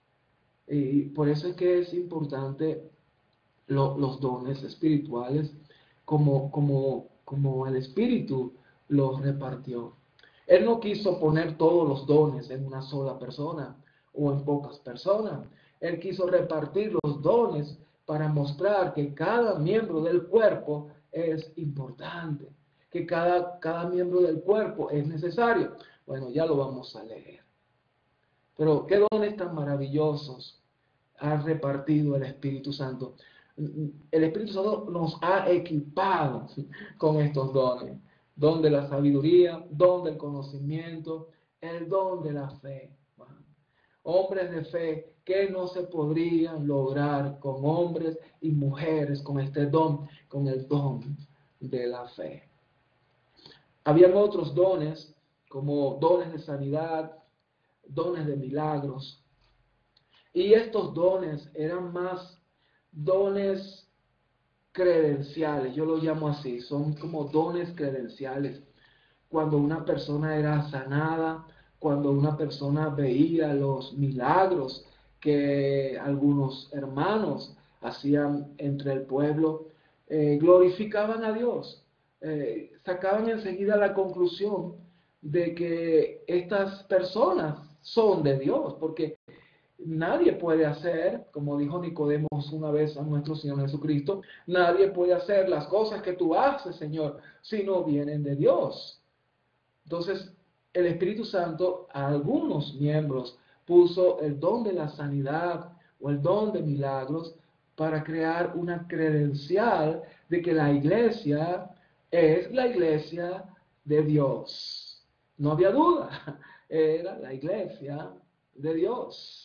Y por eso es que es importante lo, los dones espirituales, como, como, como el Espíritu los repartió. Él no quiso poner todos los dones en una sola persona o en pocas personas. Él quiso repartir los dones para mostrar que cada miembro del cuerpo es importante, que cada, cada miembro del cuerpo es necesario. Bueno, ya lo vamos a leer. Pero qué dones tan maravillosos ha repartido el Espíritu Santo. El Espíritu Santo nos ha equipado con estos dones. Don de la sabiduría, don del conocimiento, el don de la fe. Hombres de fe que no se podrían lograr con hombres y mujeres con este don, con el don de la fe. Habían otros dones, como dones de sanidad, dones de milagros. Y estos dones eran más dones credenciales, yo lo llamo así, son como dones credenciales. Cuando una persona era sanada cuando una persona veía los milagros que algunos hermanos hacían entre el pueblo, eh, glorificaban a Dios, eh, sacaban enseguida la conclusión de que estas personas son de Dios, porque nadie puede hacer, como dijo Nicodemos una vez a nuestro Señor Jesucristo, nadie puede hacer las cosas que tú haces, Señor, si no vienen de Dios. Entonces, el Espíritu Santo a algunos miembros puso el don de la sanidad o el don de milagros para crear una credencial de que la iglesia es la iglesia de Dios. No había duda, era la iglesia de Dios.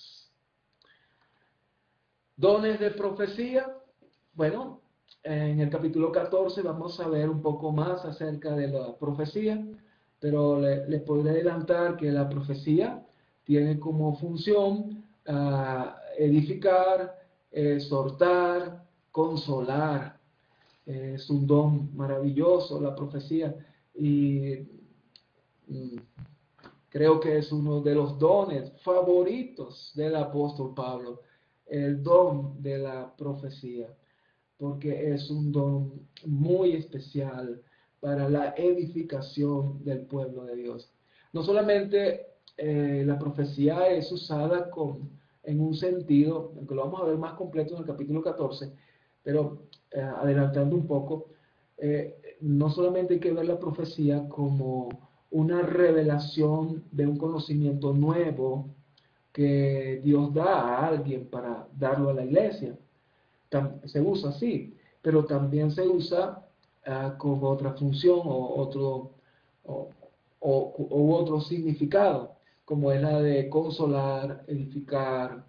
Dones de profecía. Bueno, en el capítulo catorce vamos a ver un poco más acerca de la profecía, pero les le podré adelantar que la profecía tiene como función uh, edificar, exhortar, consolar. Eh, es un don maravilloso la profecía y mm, creo que es uno de los dones favoritos del apóstol Pablo, el don de la profecía, porque es un don muy especial para la edificación del pueblo de Dios. No solamente eh, la profecía es usada con, en un sentido, que lo vamos a ver más completo en el capítulo catorce, pero eh, adelantando un poco, eh, no solamente hay que ver la profecía como una revelación de un conocimiento nuevo que Dios da a alguien para darlo a la iglesia. Se usa así, pero también se usa uh, con otra función o otro, o, o, o otro significado, como es la de consolar, edificar,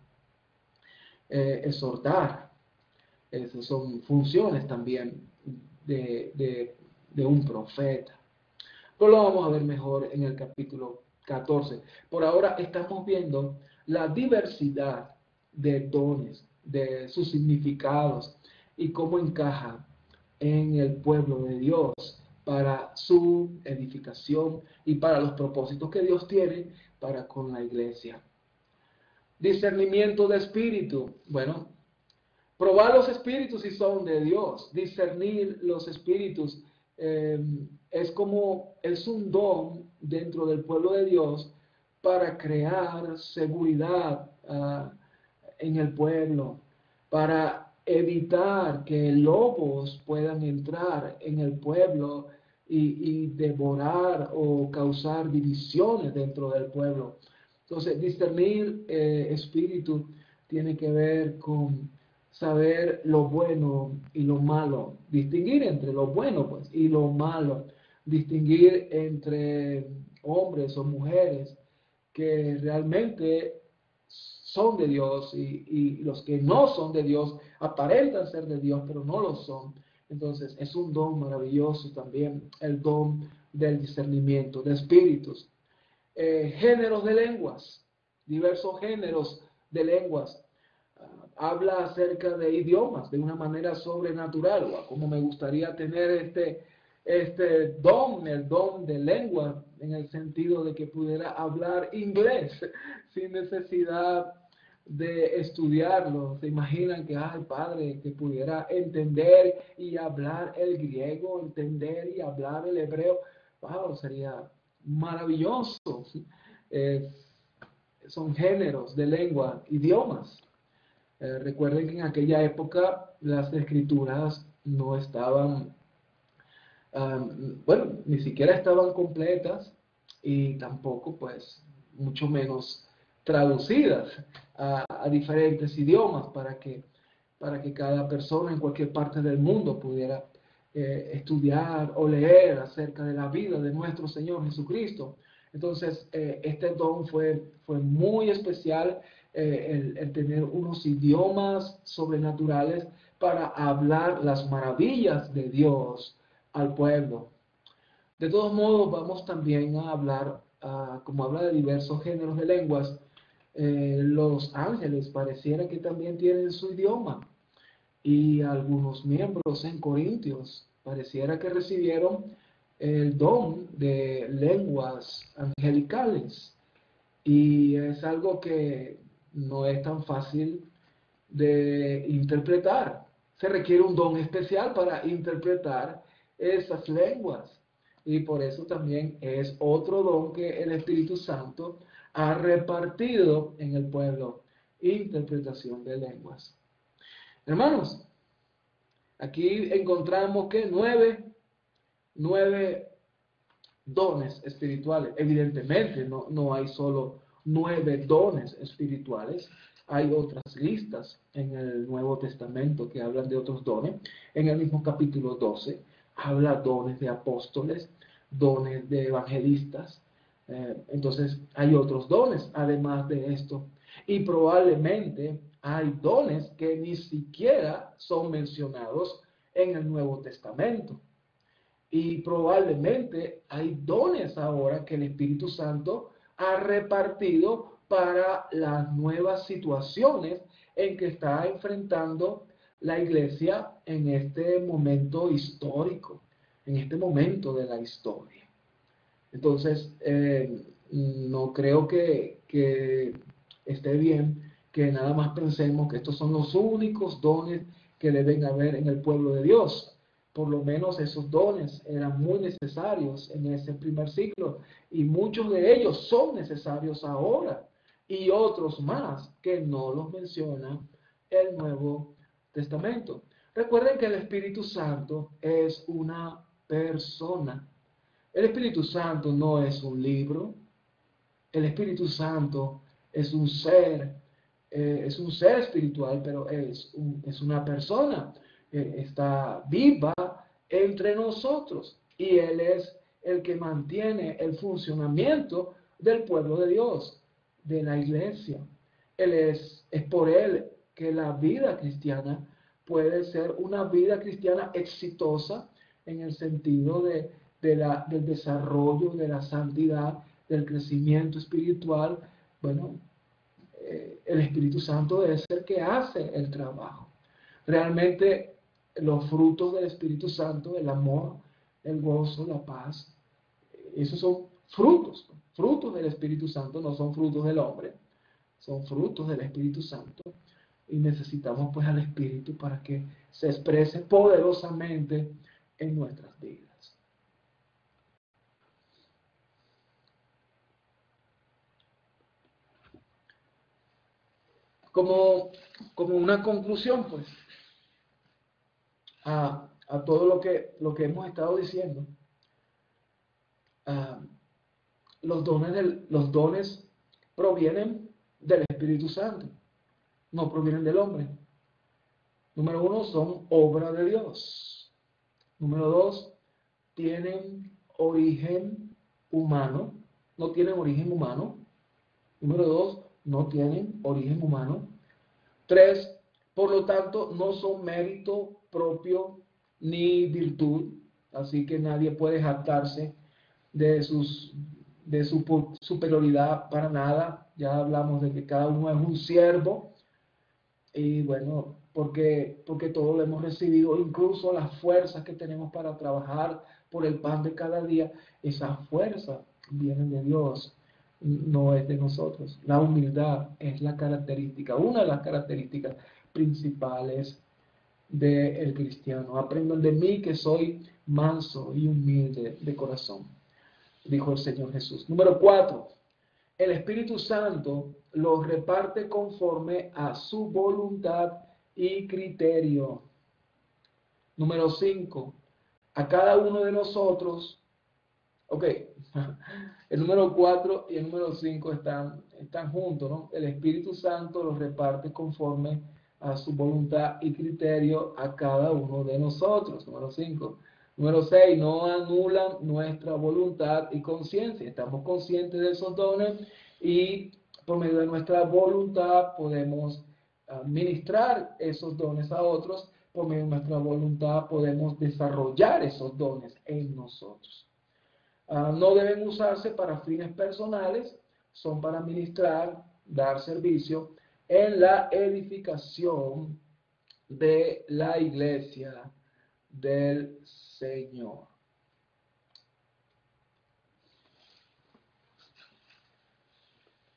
eh, exhortar. Esas son funciones también de, de, de un profeta. Pero lo vamos a ver mejor en el capítulo catorce. Por ahora estamos viendo la diversidad de dones, de sus significados y cómo encaja en el pueblo de Dios para su edificación y para los propósitos que Dios tiene para con la iglesia. Discernimiento de espíritu. Bueno, probar los espíritus si son de Dios, discernir los espíritus. Eh, es como, es un don dentro del pueblo de Dios para crear seguridad uh, en el pueblo, para evitar que lobos puedan entrar en el pueblo y, y devorar o causar divisiones dentro del pueblo. Entonces, discernir eh, espíritu tiene que ver con saber lo bueno y lo malo, distinguir entre lo bueno pues, y lo malo, distinguir entre hombres o mujeres que realmente son de Dios y, y los que no son de Dios aparentan ser de Dios, pero no lo son. Entonces es un don maravilloso también, el don del discernimiento de espíritus. Eh, géneros de lenguas, diversos géneros de lenguas. Uh, habla acerca de idiomas de una manera sobrenatural, o como me gustaría tener este, este don, el don de lengua, en el sentido de que pudiera hablar inglés sin necesidad de estudiarlo. ¿Se imaginan que, ay, padre, que pudiera entender y hablar el griego, entender y hablar el hebreo? Wow, sería maravilloso. Eh, son géneros de lengua, idiomas. Eh, recuerden que en aquella época las escrituras no estaban, um, bueno, ni siquiera estaban completas y tampoco, pues, mucho menos traducidas a, a diferentes idiomas para que, para que cada persona en cualquier parte del mundo pudiera eh, estudiar o leer acerca de la vida de nuestro Señor Jesucristo. Entonces, eh, este don fue, fue muy especial, eh, el, el tener unos idiomas sobrenaturales para hablar las maravillas de Dios al pueblo. De todos modos, vamos también a hablar, uh, como habla de diversos géneros de lenguas, eh, los ángeles pareciera que también tienen su idioma. Y algunos miembros en Corintios pareciera que recibieron el don de lenguas angelicales. Y es algo que no es tan fácil de interpretar. Se requiere un don especial para interpretar esas lenguas. Y por eso también es otro don que el Espíritu Santo ha repartido en el pueblo, interpretación de lenguas. Hermanos, aquí encontramos que nueve, nueve dones espirituales. Evidentemente, no, no hay solo nueve dones espirituales. Hay otras listas en el Nuevo Testamento que hablan de otros dones. En el mismo capítulo doce habla dones de apóstoles, dones de evangelistas. Eh, entonces hay otros dones además de esto. Y probablemente hay dones que ni siquiera son mencionados en el Nuevo Testamento. Y probablemente hay dones ahora que el Espíritu Santo ha repartido para las nuevas situaciones en que está enfrentando la iglesia en este momento histórico, en este momento de la historia. Entonces, eh, no creo que, que esté bien que nada más pensemos que estos son los únicos dones que deben haber en el pueblo de Dios. Por lo menos esos dones eran muy necesarios en ese primer siglo y muchos de ellos son necesarios ahora y otros más que no los menciona el Nuevo Testamento. Recuerden que el Espíritu Santo es una persona. El Espíritu Santo no es un libro. El Espíritu Santo es un ser, eh, es un ser espiritual, pero es, un, es una persona. Eh, está viva entre nosotros y Él es el que mantiene el funcionamiento del pueblo de Dios, de la iglesia. Él es, es por Él que la vida cristiana puede ser una vida cristiana exitosa en el sentido de, de la, del desarrollo, de la santidad, del crecimiento espiritual. Bueno, eh, el Espíritu Santo es el que hace el trabajo. Realmente los frutos del Espíritu Santo, el amor, el gozo, la paz, esos son frutos, frutos del Espíritu Santo, no son frutos del hombre, son frutos del Espíritu Santo. Y necesitamos pues al Espíritu para que se exprese poderosamente en nuestras vidas. Como, como una conclusión, pues, a, a todo lo que, lo que hemos estado diciendo, uh, los, dones del, los dones provienen del Espíritu Santo, no provienen del hombre. Número uno, son obra de Dios. Número dos, tienen origen humano, no tienen origen humano. Número dos, no tienen origen humano. Tres, por lo tanto, no son mérito propio ni virtud, así que nadie puede jactarse de, sus, de su superioridad para nada. Ya hablamos de que cada uno es un siervo y bueno, porque, porque todo lo hemos recibido, incluso las fuerzas que tenemos para trabajar por el pan de cada día, esas fuerzas vienen de Dios, no es de nosotros. La humildad es la característica, una de las características principales del cristiano. Aprendan de mí que soy manso y humilde de corazón, dijo el Señor Jesús. Número cuatro, el Espíritu Santo los reparte conforme a su voluntad y criterio. Número cinco, a cada uno de nosotros, ok, el número cuatro y el número cinco están, están juntos, ¿no? El Espíritu Santo los reparte conforme a su voluntad y criterio a cada uno de nosotros. Número cinco. Número seis, no anulan nuestra voluntad y conciencia. Estamos conscientes de esos dones y por medio de nuestra voluntad podemos ministrar esos dones a otros. Por medio de nuestra voluntad podemos desarrollar esos dones en nosotros. Uh, no deben usarse para fines personales, son para ministrar, dar servicio en la edificación de la iglesia del Señor.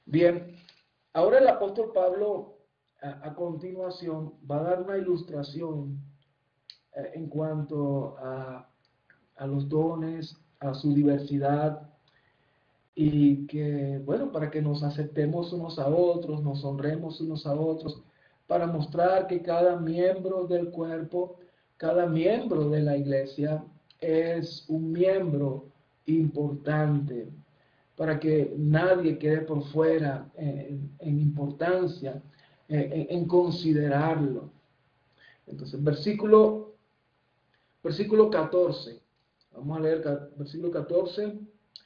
Bien, ahora el apóstol Pablo a, a continuación va a dar una ilustración eh, en cuanto a, a los dones, a su diversidad y que, bueno, para que nos aceptemos unos a otros, nos honremos unos a otros, para mostrar que cada miembro del cuerpo, cada miembro de la iglesia es un miembro importante, para que nadie quede por fuera en, en importancia, en, en considerarlo. Entonces, versículo, versículo catorce, vamos a leer versículo catorce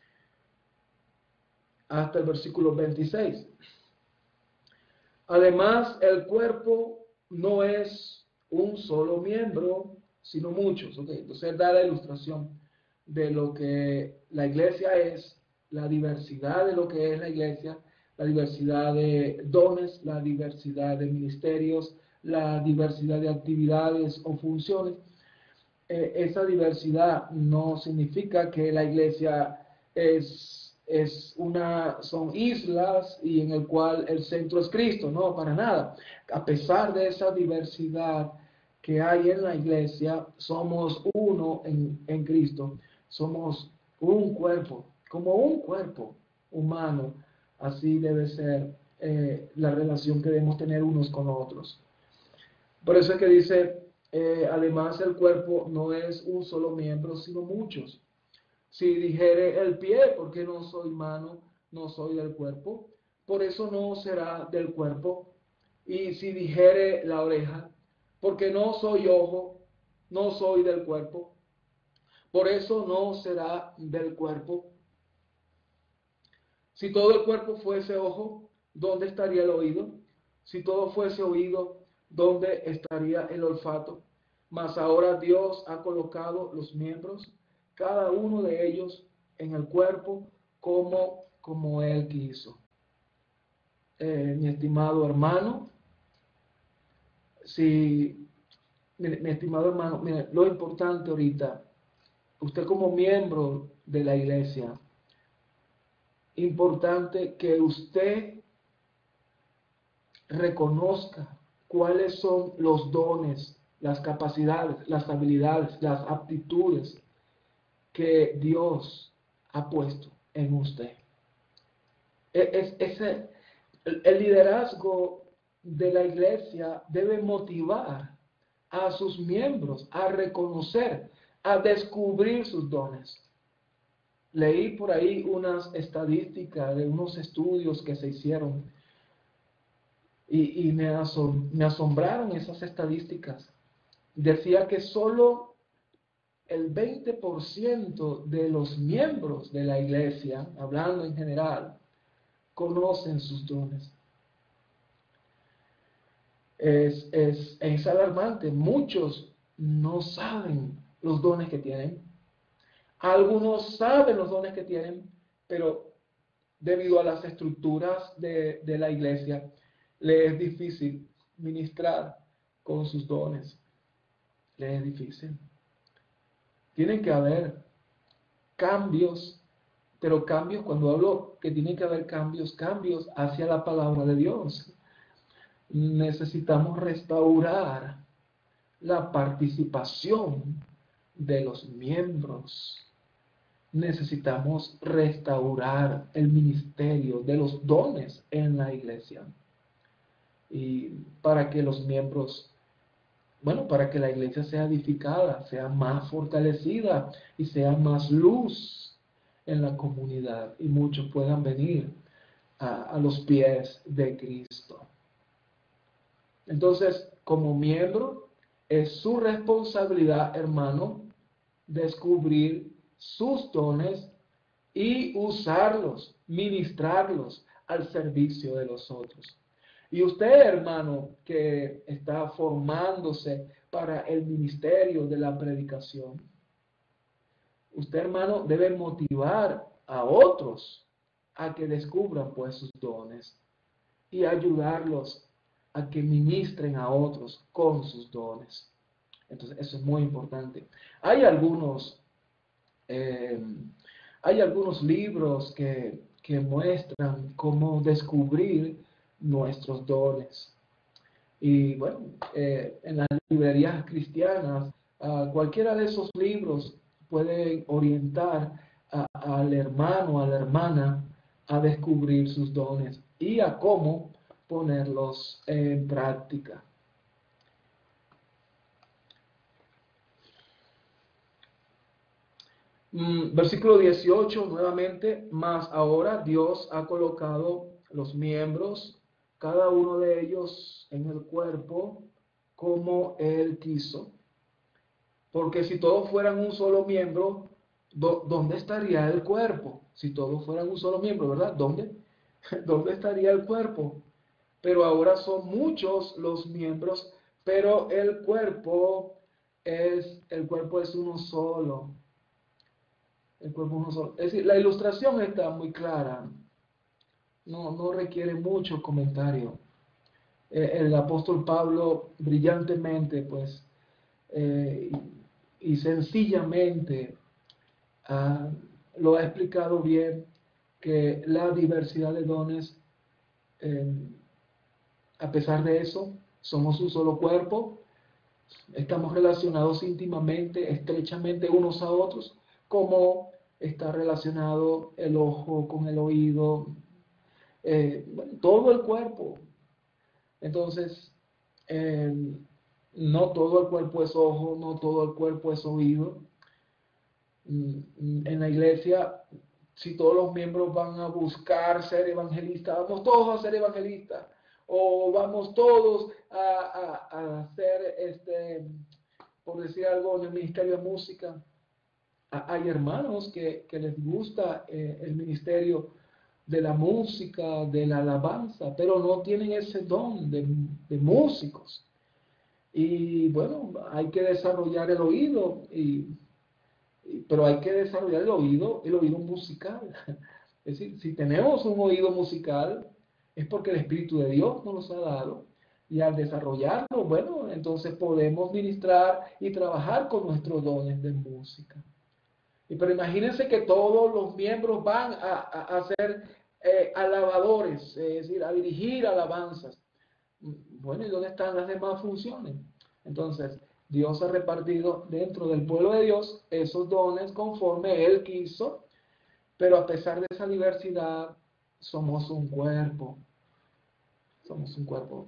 hasta el versículo veintiséis. Además, el cuerpo no es un solo miembro, sino muchos. ¿Okay? Entonces da la ilustración de lo que la iglesia es, la diversidad de lo que es la iglesia, la diversidad de dones, la diversidad de ministerios, la diversidad de actividades o funciones. Eh, esa diversidad no significa que la iglesia es, es una, son islas y en el cual el centro es Cristo, no, para nada. A pesar de esa diversidad que hay en la iglesia, somos uno en, en Cristo, somos un cuerpo, como un cuerpo humano, así debe ser eh, la relación que debemos tener unos con otros. Por eso es que dice, eh, además el cuerpo no es un solo miembro, sino muchos. Si dijere el pie, porque no soy mano, no soy del cuerpo, por eso no será del cuerpo. Y si dijere la oreja, porque no soy ojo, no soy del cuerpo, por eso no será del cuerpo. Si todo el cuerpo fuese ojo, ¿dónde estaría el oído? Si todo fuese oído, ¿dónde estaría el olfato? Mas ahora Dios ha colocado los miembros, cada uno de ellos, en el cuerpo como, como Él quiso. Eh, mi estimado hermano, si, mi, mi estimado hermano, mire, lo importante ahorita, usted como miembro de la iglesia, importante que usted reconozca cuáles son los dones, las capacidades, las habilidades, las aptitudes que Dios ha puesto en usted. Es, es, es el, el liderazgo de la iglesia debe motivar a sus miembros a reconocer, a descubrir sus dones. Leí por ahí unas estadísticas de unos estudios que se hicieron y, y me, asom, me asombraron esas estadísticas. Decía que solo el veinte por ciento de los miembros de la iglesia, hablando en general, conocen sus dones. Es, es, es alarmante. Muchos no saben los dones que tienen. Algunos saben los dones que tienen, pero debido a las estructuras de, de la iglesia, le es difícil ministrar con sus dones. Le es difícil. Tienen que haber cambios, pero cambios, cuando hablo que tienen que haber cambios, cambios hacia la palabra de Dios. Necesitamos restaurar la participación de los miembros. Necesitamos restaurar el ministerio de los dones en la iglesia. Y para que los miembros, bueno, para que la iglesia sea edificada, sea más fortalecida y sea más luz en la comunidad y muchos puedan venir a, a los pies de Cristo. Entonces, como miembro, es su responsabilidad, hermano, descubrir sus dones y usarlos, ministrarlos al servicio de los otros. Y usted, hermano, que está formándose para el ministerio de la predicación, usted, hermano, debe motivar a otros a que descubran pues sus dones y ayudarlos a que ministren a otros con sus dones. Entonces, eso es muy importante. Hay algunos, eh, Hay algunos libros que, que muestran cómo descubrir nuestros dones. Y bueno, eh, en las librerías cristianas, uh, cualquiera de esos libros puede orientar a, al hermano, a la hermana, a descubrir sus dones y a cómo ponerlos en práctica. Mm, versículo dieciocho, nuevamente, más ahora Dios ha colocado los miembros, cada uno de ellos en el cuerpo, como Él quiso. Porque si todos fueran un solo miembro, ¿dó- ¿dónde estaría el cuerpo? Si todos fueran un solo miembro, ¿verdad? ¿Dónde? ¿Dónde estaría el cuerpo? Pero ahora son muchos los miembros, pero el cuerpo es, el cuerpo es uno solo. El cuerpo es uno solo. Es decir, la ilustración está muy clara. No, no requiere mucho comentario. Eh, el apóstol Pablo brillantemente, pues, eh, y, y sencillamente ah, lo ha explicado bien, que la diversidad de dones, eh, a pesar de eso, somos un solo cuerpo, estamos relacionados íntimamente, estrechamente unos a otros, como está relacionado el ojo con el oído, eh, bueno, todo el cuerpo. Entonces, eh, no todo el cuerpo es ojo, no todo el cuerpo es oído. En la iglesia, si todos los miembros van a buscar ser evangelistas, vamos todos a ser evangelistas, o vamos todos a, a, a hacer, este, por decir algo, en el ministerio de música. Hay hermanos que, que les gusta eh, el ministerio de la música, de la alabanza, pero no tienen ese don de, de músicos. Y bueno, hay que desarrollar el oído, y, y, pero hay que desarrollar el oído, el oído musical. Es decir, si tenemos un oído musical, es porque el Espíritu de Dios nos lo ha dado. Y al desarrollarlo, bueno, entonces podemos ministrar y trabajar con nuestros dones de música. Y pero imagínense que todos los miembros van a, a, a ser eh, alabadores, es decir, a dirigir alabanzas. Bueno, ¿y dónde están las demás funciones? Entonces, Dios ha repartido dentro del pueblo de Dios esos dones conforme Él quiso, pero a pesar de esa diversidad, somos un cuerpo. Somos un cuerpo.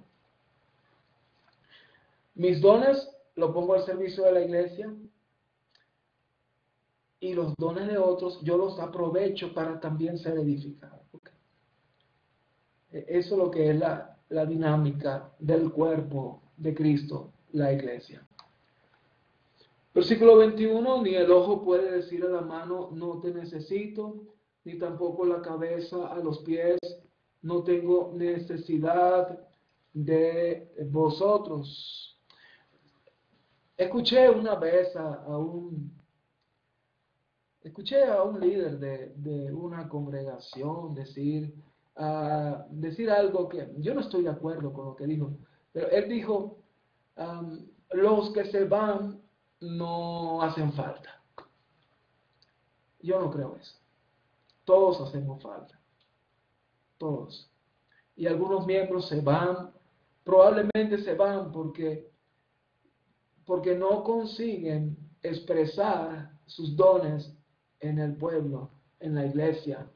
Mis dones los pongo al servicio de la iglesia, y los dones de otros yo los aprovecho para también ser edificados. Okay. Eso es lo que es la, la dinámica del cuerpo de Cristo, la iglesia. Versículo veintiuno, ni el ojo puede decir a la mano, no te necesito, ni tampoco la cabeza a los pies, no tengo necesidad de vosotros. Escuché una vez a, a un escuché a un líder de, de una congregación decir, uh, decir algo que yo no estoy de acuerdo con lo que dijo, pero él dijo, um, los que se van no hacen falta. Yo no creo eso. Todos hacemos falta. Todos. Y algunos miembros se van, probablemente se van porque, porque no consiguen expresar sus dones en el pueblo, en la iglesia.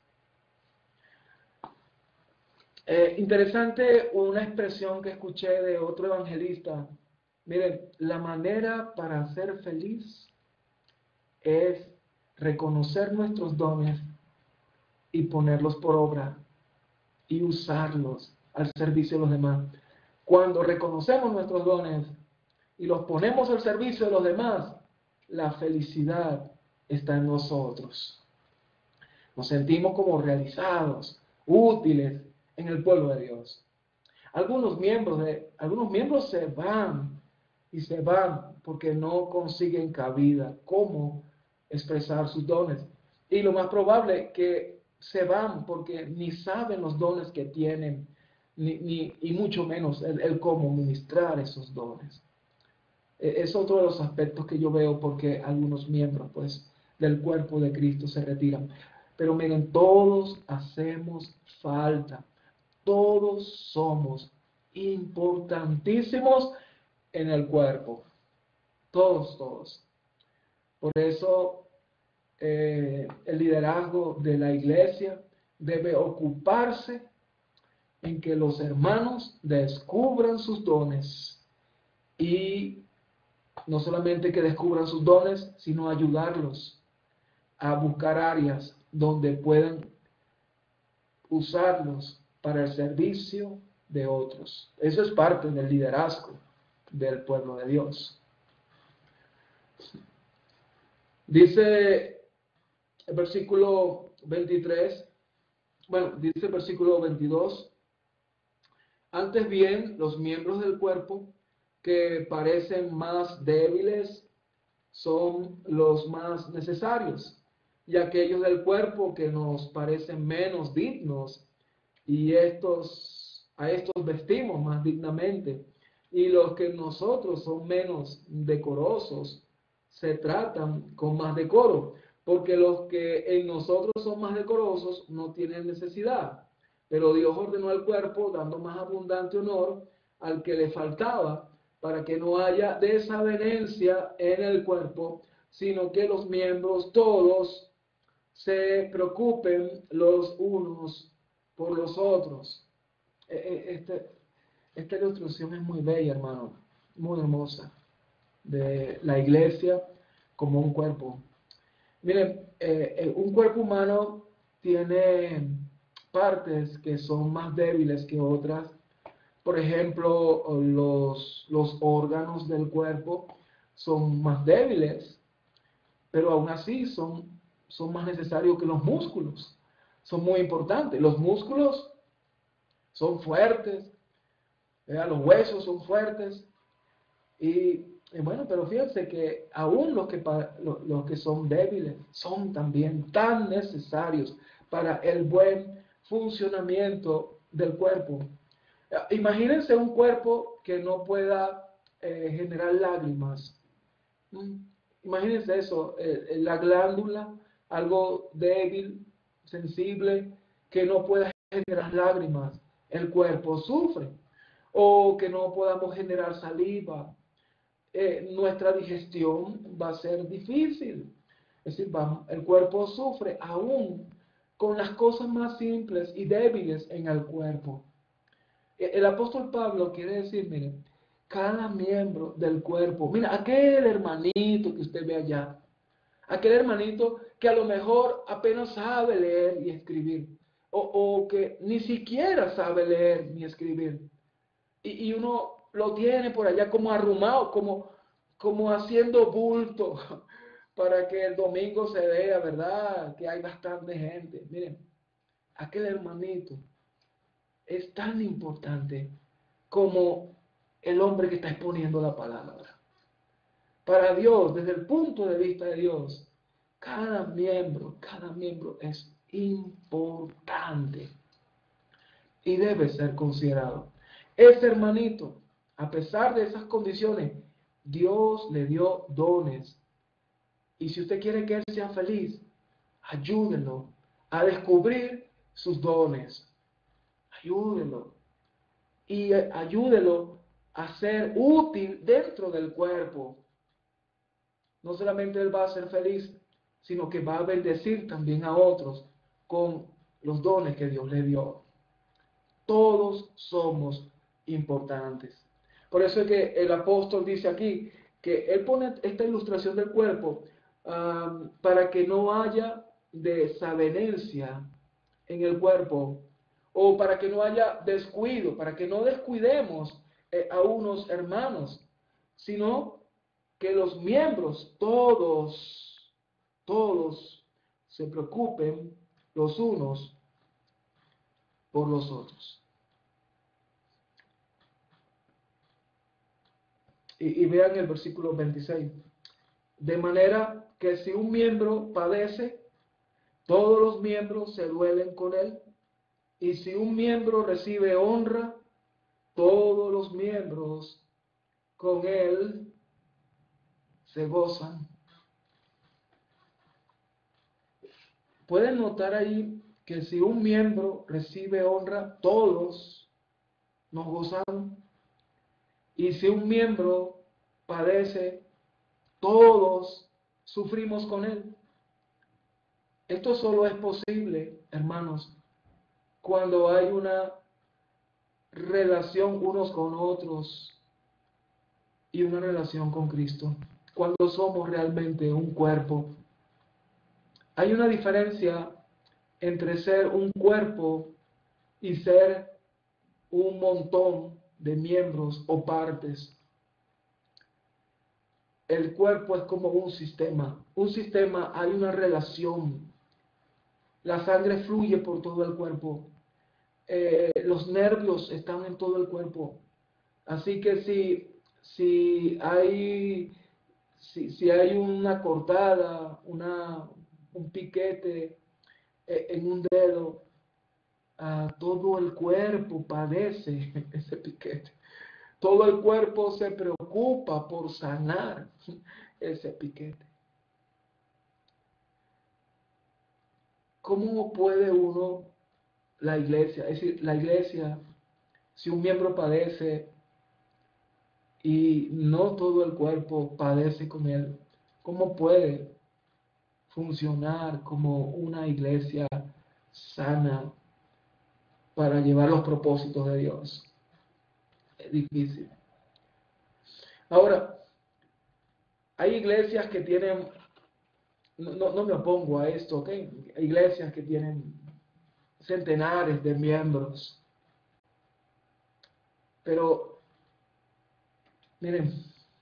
Eh, interesante una expresión que escuché de otro evangelista. Miren, la manera para ser feliz es reconocer nuestros dones y ponerlos por obra y usarlos al servicio de los demás. Cuando reconocemos nuestros dones y los ponemos al servicio de los demás, la felicidad está en nosotros. Nos sentimos como realizados, útiles en el pueblo de Dios. Algunos miembros, de, algunos miembros se van y se van porque no consiguen cabida, cómo expresar sus dones. Y lo más probable es que se van porque ni saben los dones que tienen, ni, ni, y mucho menos el, el cómo ministrar esos dones. Es otro de los aspectos que yo veo porque algunos miembros pues del cuerpo de Cristo se retiran. Pero miren, todos hacemos falta. Todos somos importantísimos en el cuerpo. Todos, todos. Por eso eh, el liderazgo de la iglesia debe ocuparse en que los hermanos descubran sus dones y no solamente que descubran sus dones, sino ayudarlos a buscar áreas donde puedan usarlos para el servicio de otros. Eso es parte del liderazgo del pueblo de Dios. Dice el versículo veintitrés, bueno, dice el versículo veintidós, antes bien, los miembros del cuerpo que parecen más débiles son los más necesarios, y aquellos del cuerpo que nos parecen menos dignos, y estos, a estos vestimos más dignamente, y los que nosotros son menos decorosos se tratan con más decoro, porque los que en nosotros son más decorosos no tienen necesidad, pero Dios ordenó al cuerpo dando más abundante honor al que le faltaba, para que no haya desavenencia en el cuerpo, sino que los miembros todos se preocupen los unos por los otros. Este, esta ilustración es muy bella, hermano, muy hermosa, de la iglesia como un cuerpo. Miren, eh, un cuerpo humano tiene partes que son más débiles que otras. Por ejemplo, los, los órganos del cuerpo son más débiles, pero aún así son, son más necesarios que los músculos. Son muy importantes. Los músculos son fuertes, ¿verdad? Los huesos son fuertes. Y, y bueno, pero fíjense que aún los que, los, los que son débiles son también tan necesarios para el buen funcionamiento del cuerpo. Imagínense un cuerpo que no pueda eh, generar lágrimas. Imagínense eso, eh, la glándula, algo débil, sensible, que no pueda generar lágrimas. El cuerpo sufre. O que no podamos generar saliva. Eh, nuestra digestión va a ser difícil. Es decir, va, el cuerpo sufre aún con las cosas más simples y débiles en el cuerpo. El apóstol Pablo quiere decir, miren, cada miembro del cuerpo, mira, aquel hermanito que usted ve allá, aquel hermanito que a lo mejor apenas sabe leer y escribir, o, o que ni siquiera sabe leer ni escribir, y, y uno lo tiene por allá como arrumado, como, como haciendo bulto, para que el domingo se vea, ¿verdad?, que hay bastante gente. Miren, aquel hermanito es tan importante como el hombre que está exponiendo la palabra. Para Dios, desde el punto de vista de Dios, cada miembro, cada miembro es importante y debe ser considerado. Ese hermanito, a pesar de esas condiciones, Dios le dio dones. Y si usted quiere que él sea feliz, ayúdenlo a descubrir sus dones. Ayúdenlo. Y ayúdelo a ser útil dentro del cuerpo. No solamente él va a ser feliz, sino que va a bendecir también a otros con los dones que Dios le dio. Todos somos importantes. Por eso es que el apóstol dice aquí que él pone esta ilustración del cuerpo um, para que no haya desavenencia en el cuerpo, o para que no haya descuido, para que no descuidemos eh, a unos hermanos, sino que los miembros, todos, todos, se preocupen los unos por los otros. Y, y vean el versículo veintiséis. De manera que si un miembro padece, todos los miembros se duelen con él. Y si un miembro recibe honra, todos los miembros con él se gozan. pueden notar ahí que si un miembro recibe honra, todos nos gozamos. Y si un miembro padece, todos sufrimos con él. Esto solo es posible, hermanos, cuando hay una relación unos con otros y una relación con Cristo. Cuando somos realmente un cuerpo. Hay una diferencia entre ser un cuerpo y ser un montón de miembros o partes. El cuerpo es como un sistema. Un sistema, hay una relación. La sangre fluye por todo el cuerpo. Eh, los nervios están en todo el cuerpo. Así que si, si, hay, si, si hay una cortada, una, un piquete eh, en un dedo, uh, todo el cuerpo padece ese piquete. Todo el cuerpo se preocupa por sanar ese piquete. ¿Cómo puede uno, la iglesia, es decir, la iglesia, si un miembro padece y no todo el cuerpo padece con él, cómo puede funcionar como una iglesia sana para llevar los propósitos de Dios? Es difícil. Ahora, hay iglesias que tienen, no, no, no me opongo a esto, ¿ok? Hay iglesias que tienen centenares de miembros, pero miren,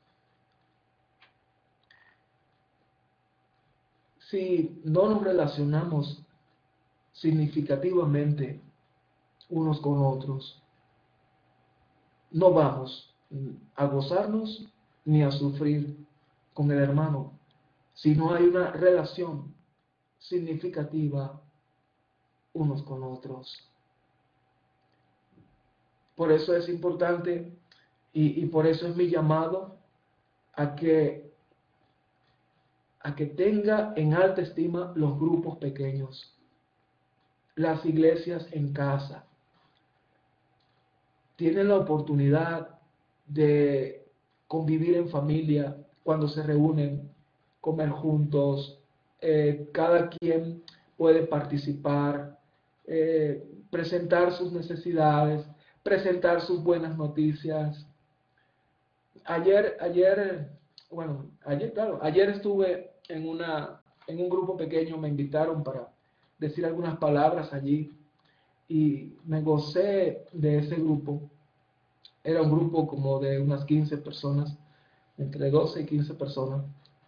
si no nos relacionamos significativamente unos con otros, no vamos a gozarnos ni a sufrir con el hermano, si no hay una relación significativa unos con otros. Por eso es importante y, y por eso es mi llamado a que, a que tenga en alta estima los grupos pequeños, las iglesias en casa. Tienen la oportunidad de convivir en familia cuando se reúnen, comer juntos, eh, cada quien puede participar, eh, presentar sus necesidades, presentar sus buenas noticias. Ayer, ayer, bueno, ayer, claro, ayer estuve en una, en un grupo pequeño, me invitaron para decir algunas palabras allí y me gocé de ese grupo. Era un grupo como de unas quince personas, entre doce y quince personas.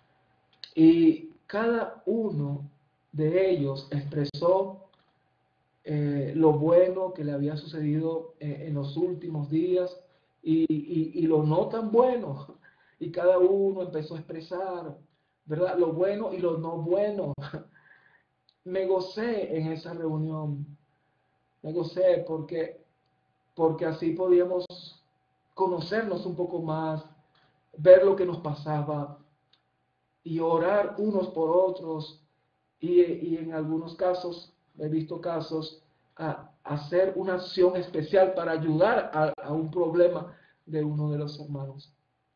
Y cada uno de ellos expresó eh, lo bueno que le había sucedido eh, en los últimos días y, y, y lo no tan bueno. Y cada uno empezó a expresar, ¿verdad?, lo bueno y lo no bueno. Me gocé en esa reunión. Me gocé porque, porque así podíamos conocernos un poco más, ver lo que nos pasaba y orar unos por otros. Y, y en algunos casos, he visto casos, a hacer una acción especial para ayudar a, a un problema de uno de los hermanos.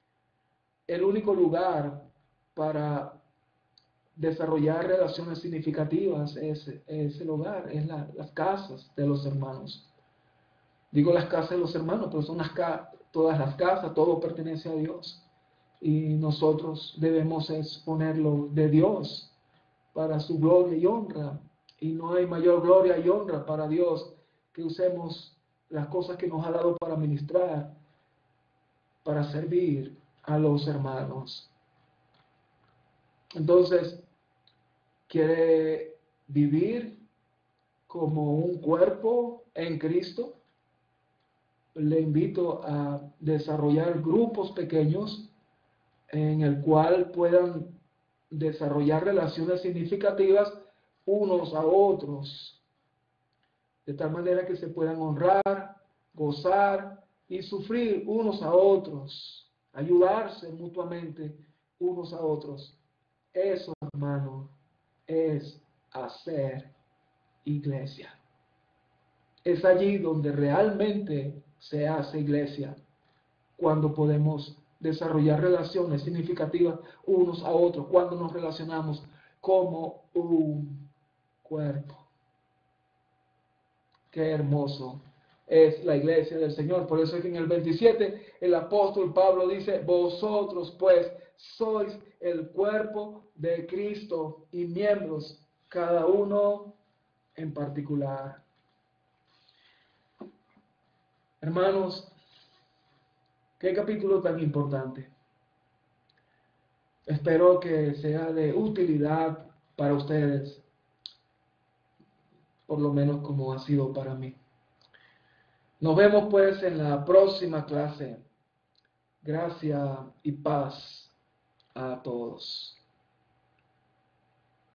El único lugar para desarrollar relaciones significativas es, es el hogar, es la, las casas de los hermanos. Digo las casas de los hermanos, pero son las todas las casas, todo pertenece a Dios. Y nosotros debemos exponerlo de Dios para su gloria y honra. Y no hay mayor gloria y honra para Dios que usemos las cosas que nos ha dado para ministrar, para servir a los hermanos. Entonces, ¿quiere vivir como un cuerpo en Cristo? Le invito a desarrollar grupos pequeños en el cual puedan desarrollar relaciones significativas unos a otros, de tal manera que se puedan honrar, gozar y sufrir unos a otros, ayudarse mutuamente unos a otros. Eso, hermano, es hacer iglesia. Es allí donde realmente se hace iglesia, cuando podemos desarrollar relaciones significativas unos a otros, cuando nos relacionamos como un cuerpo. Qué hermoso es la iglesia del Señor. Por eso es que en el veintisiete el apóstol Pablo dice: vosotros pues sois el cuerpo de Cristo y miembros, cada uno en particular. Hermanos, qué capítulo tan importante. Espero que sea de utilidad para ustedes, por lo menos como ha sido para mí. Nos vemos pues en la próxima clase. Gracia y paz a todos.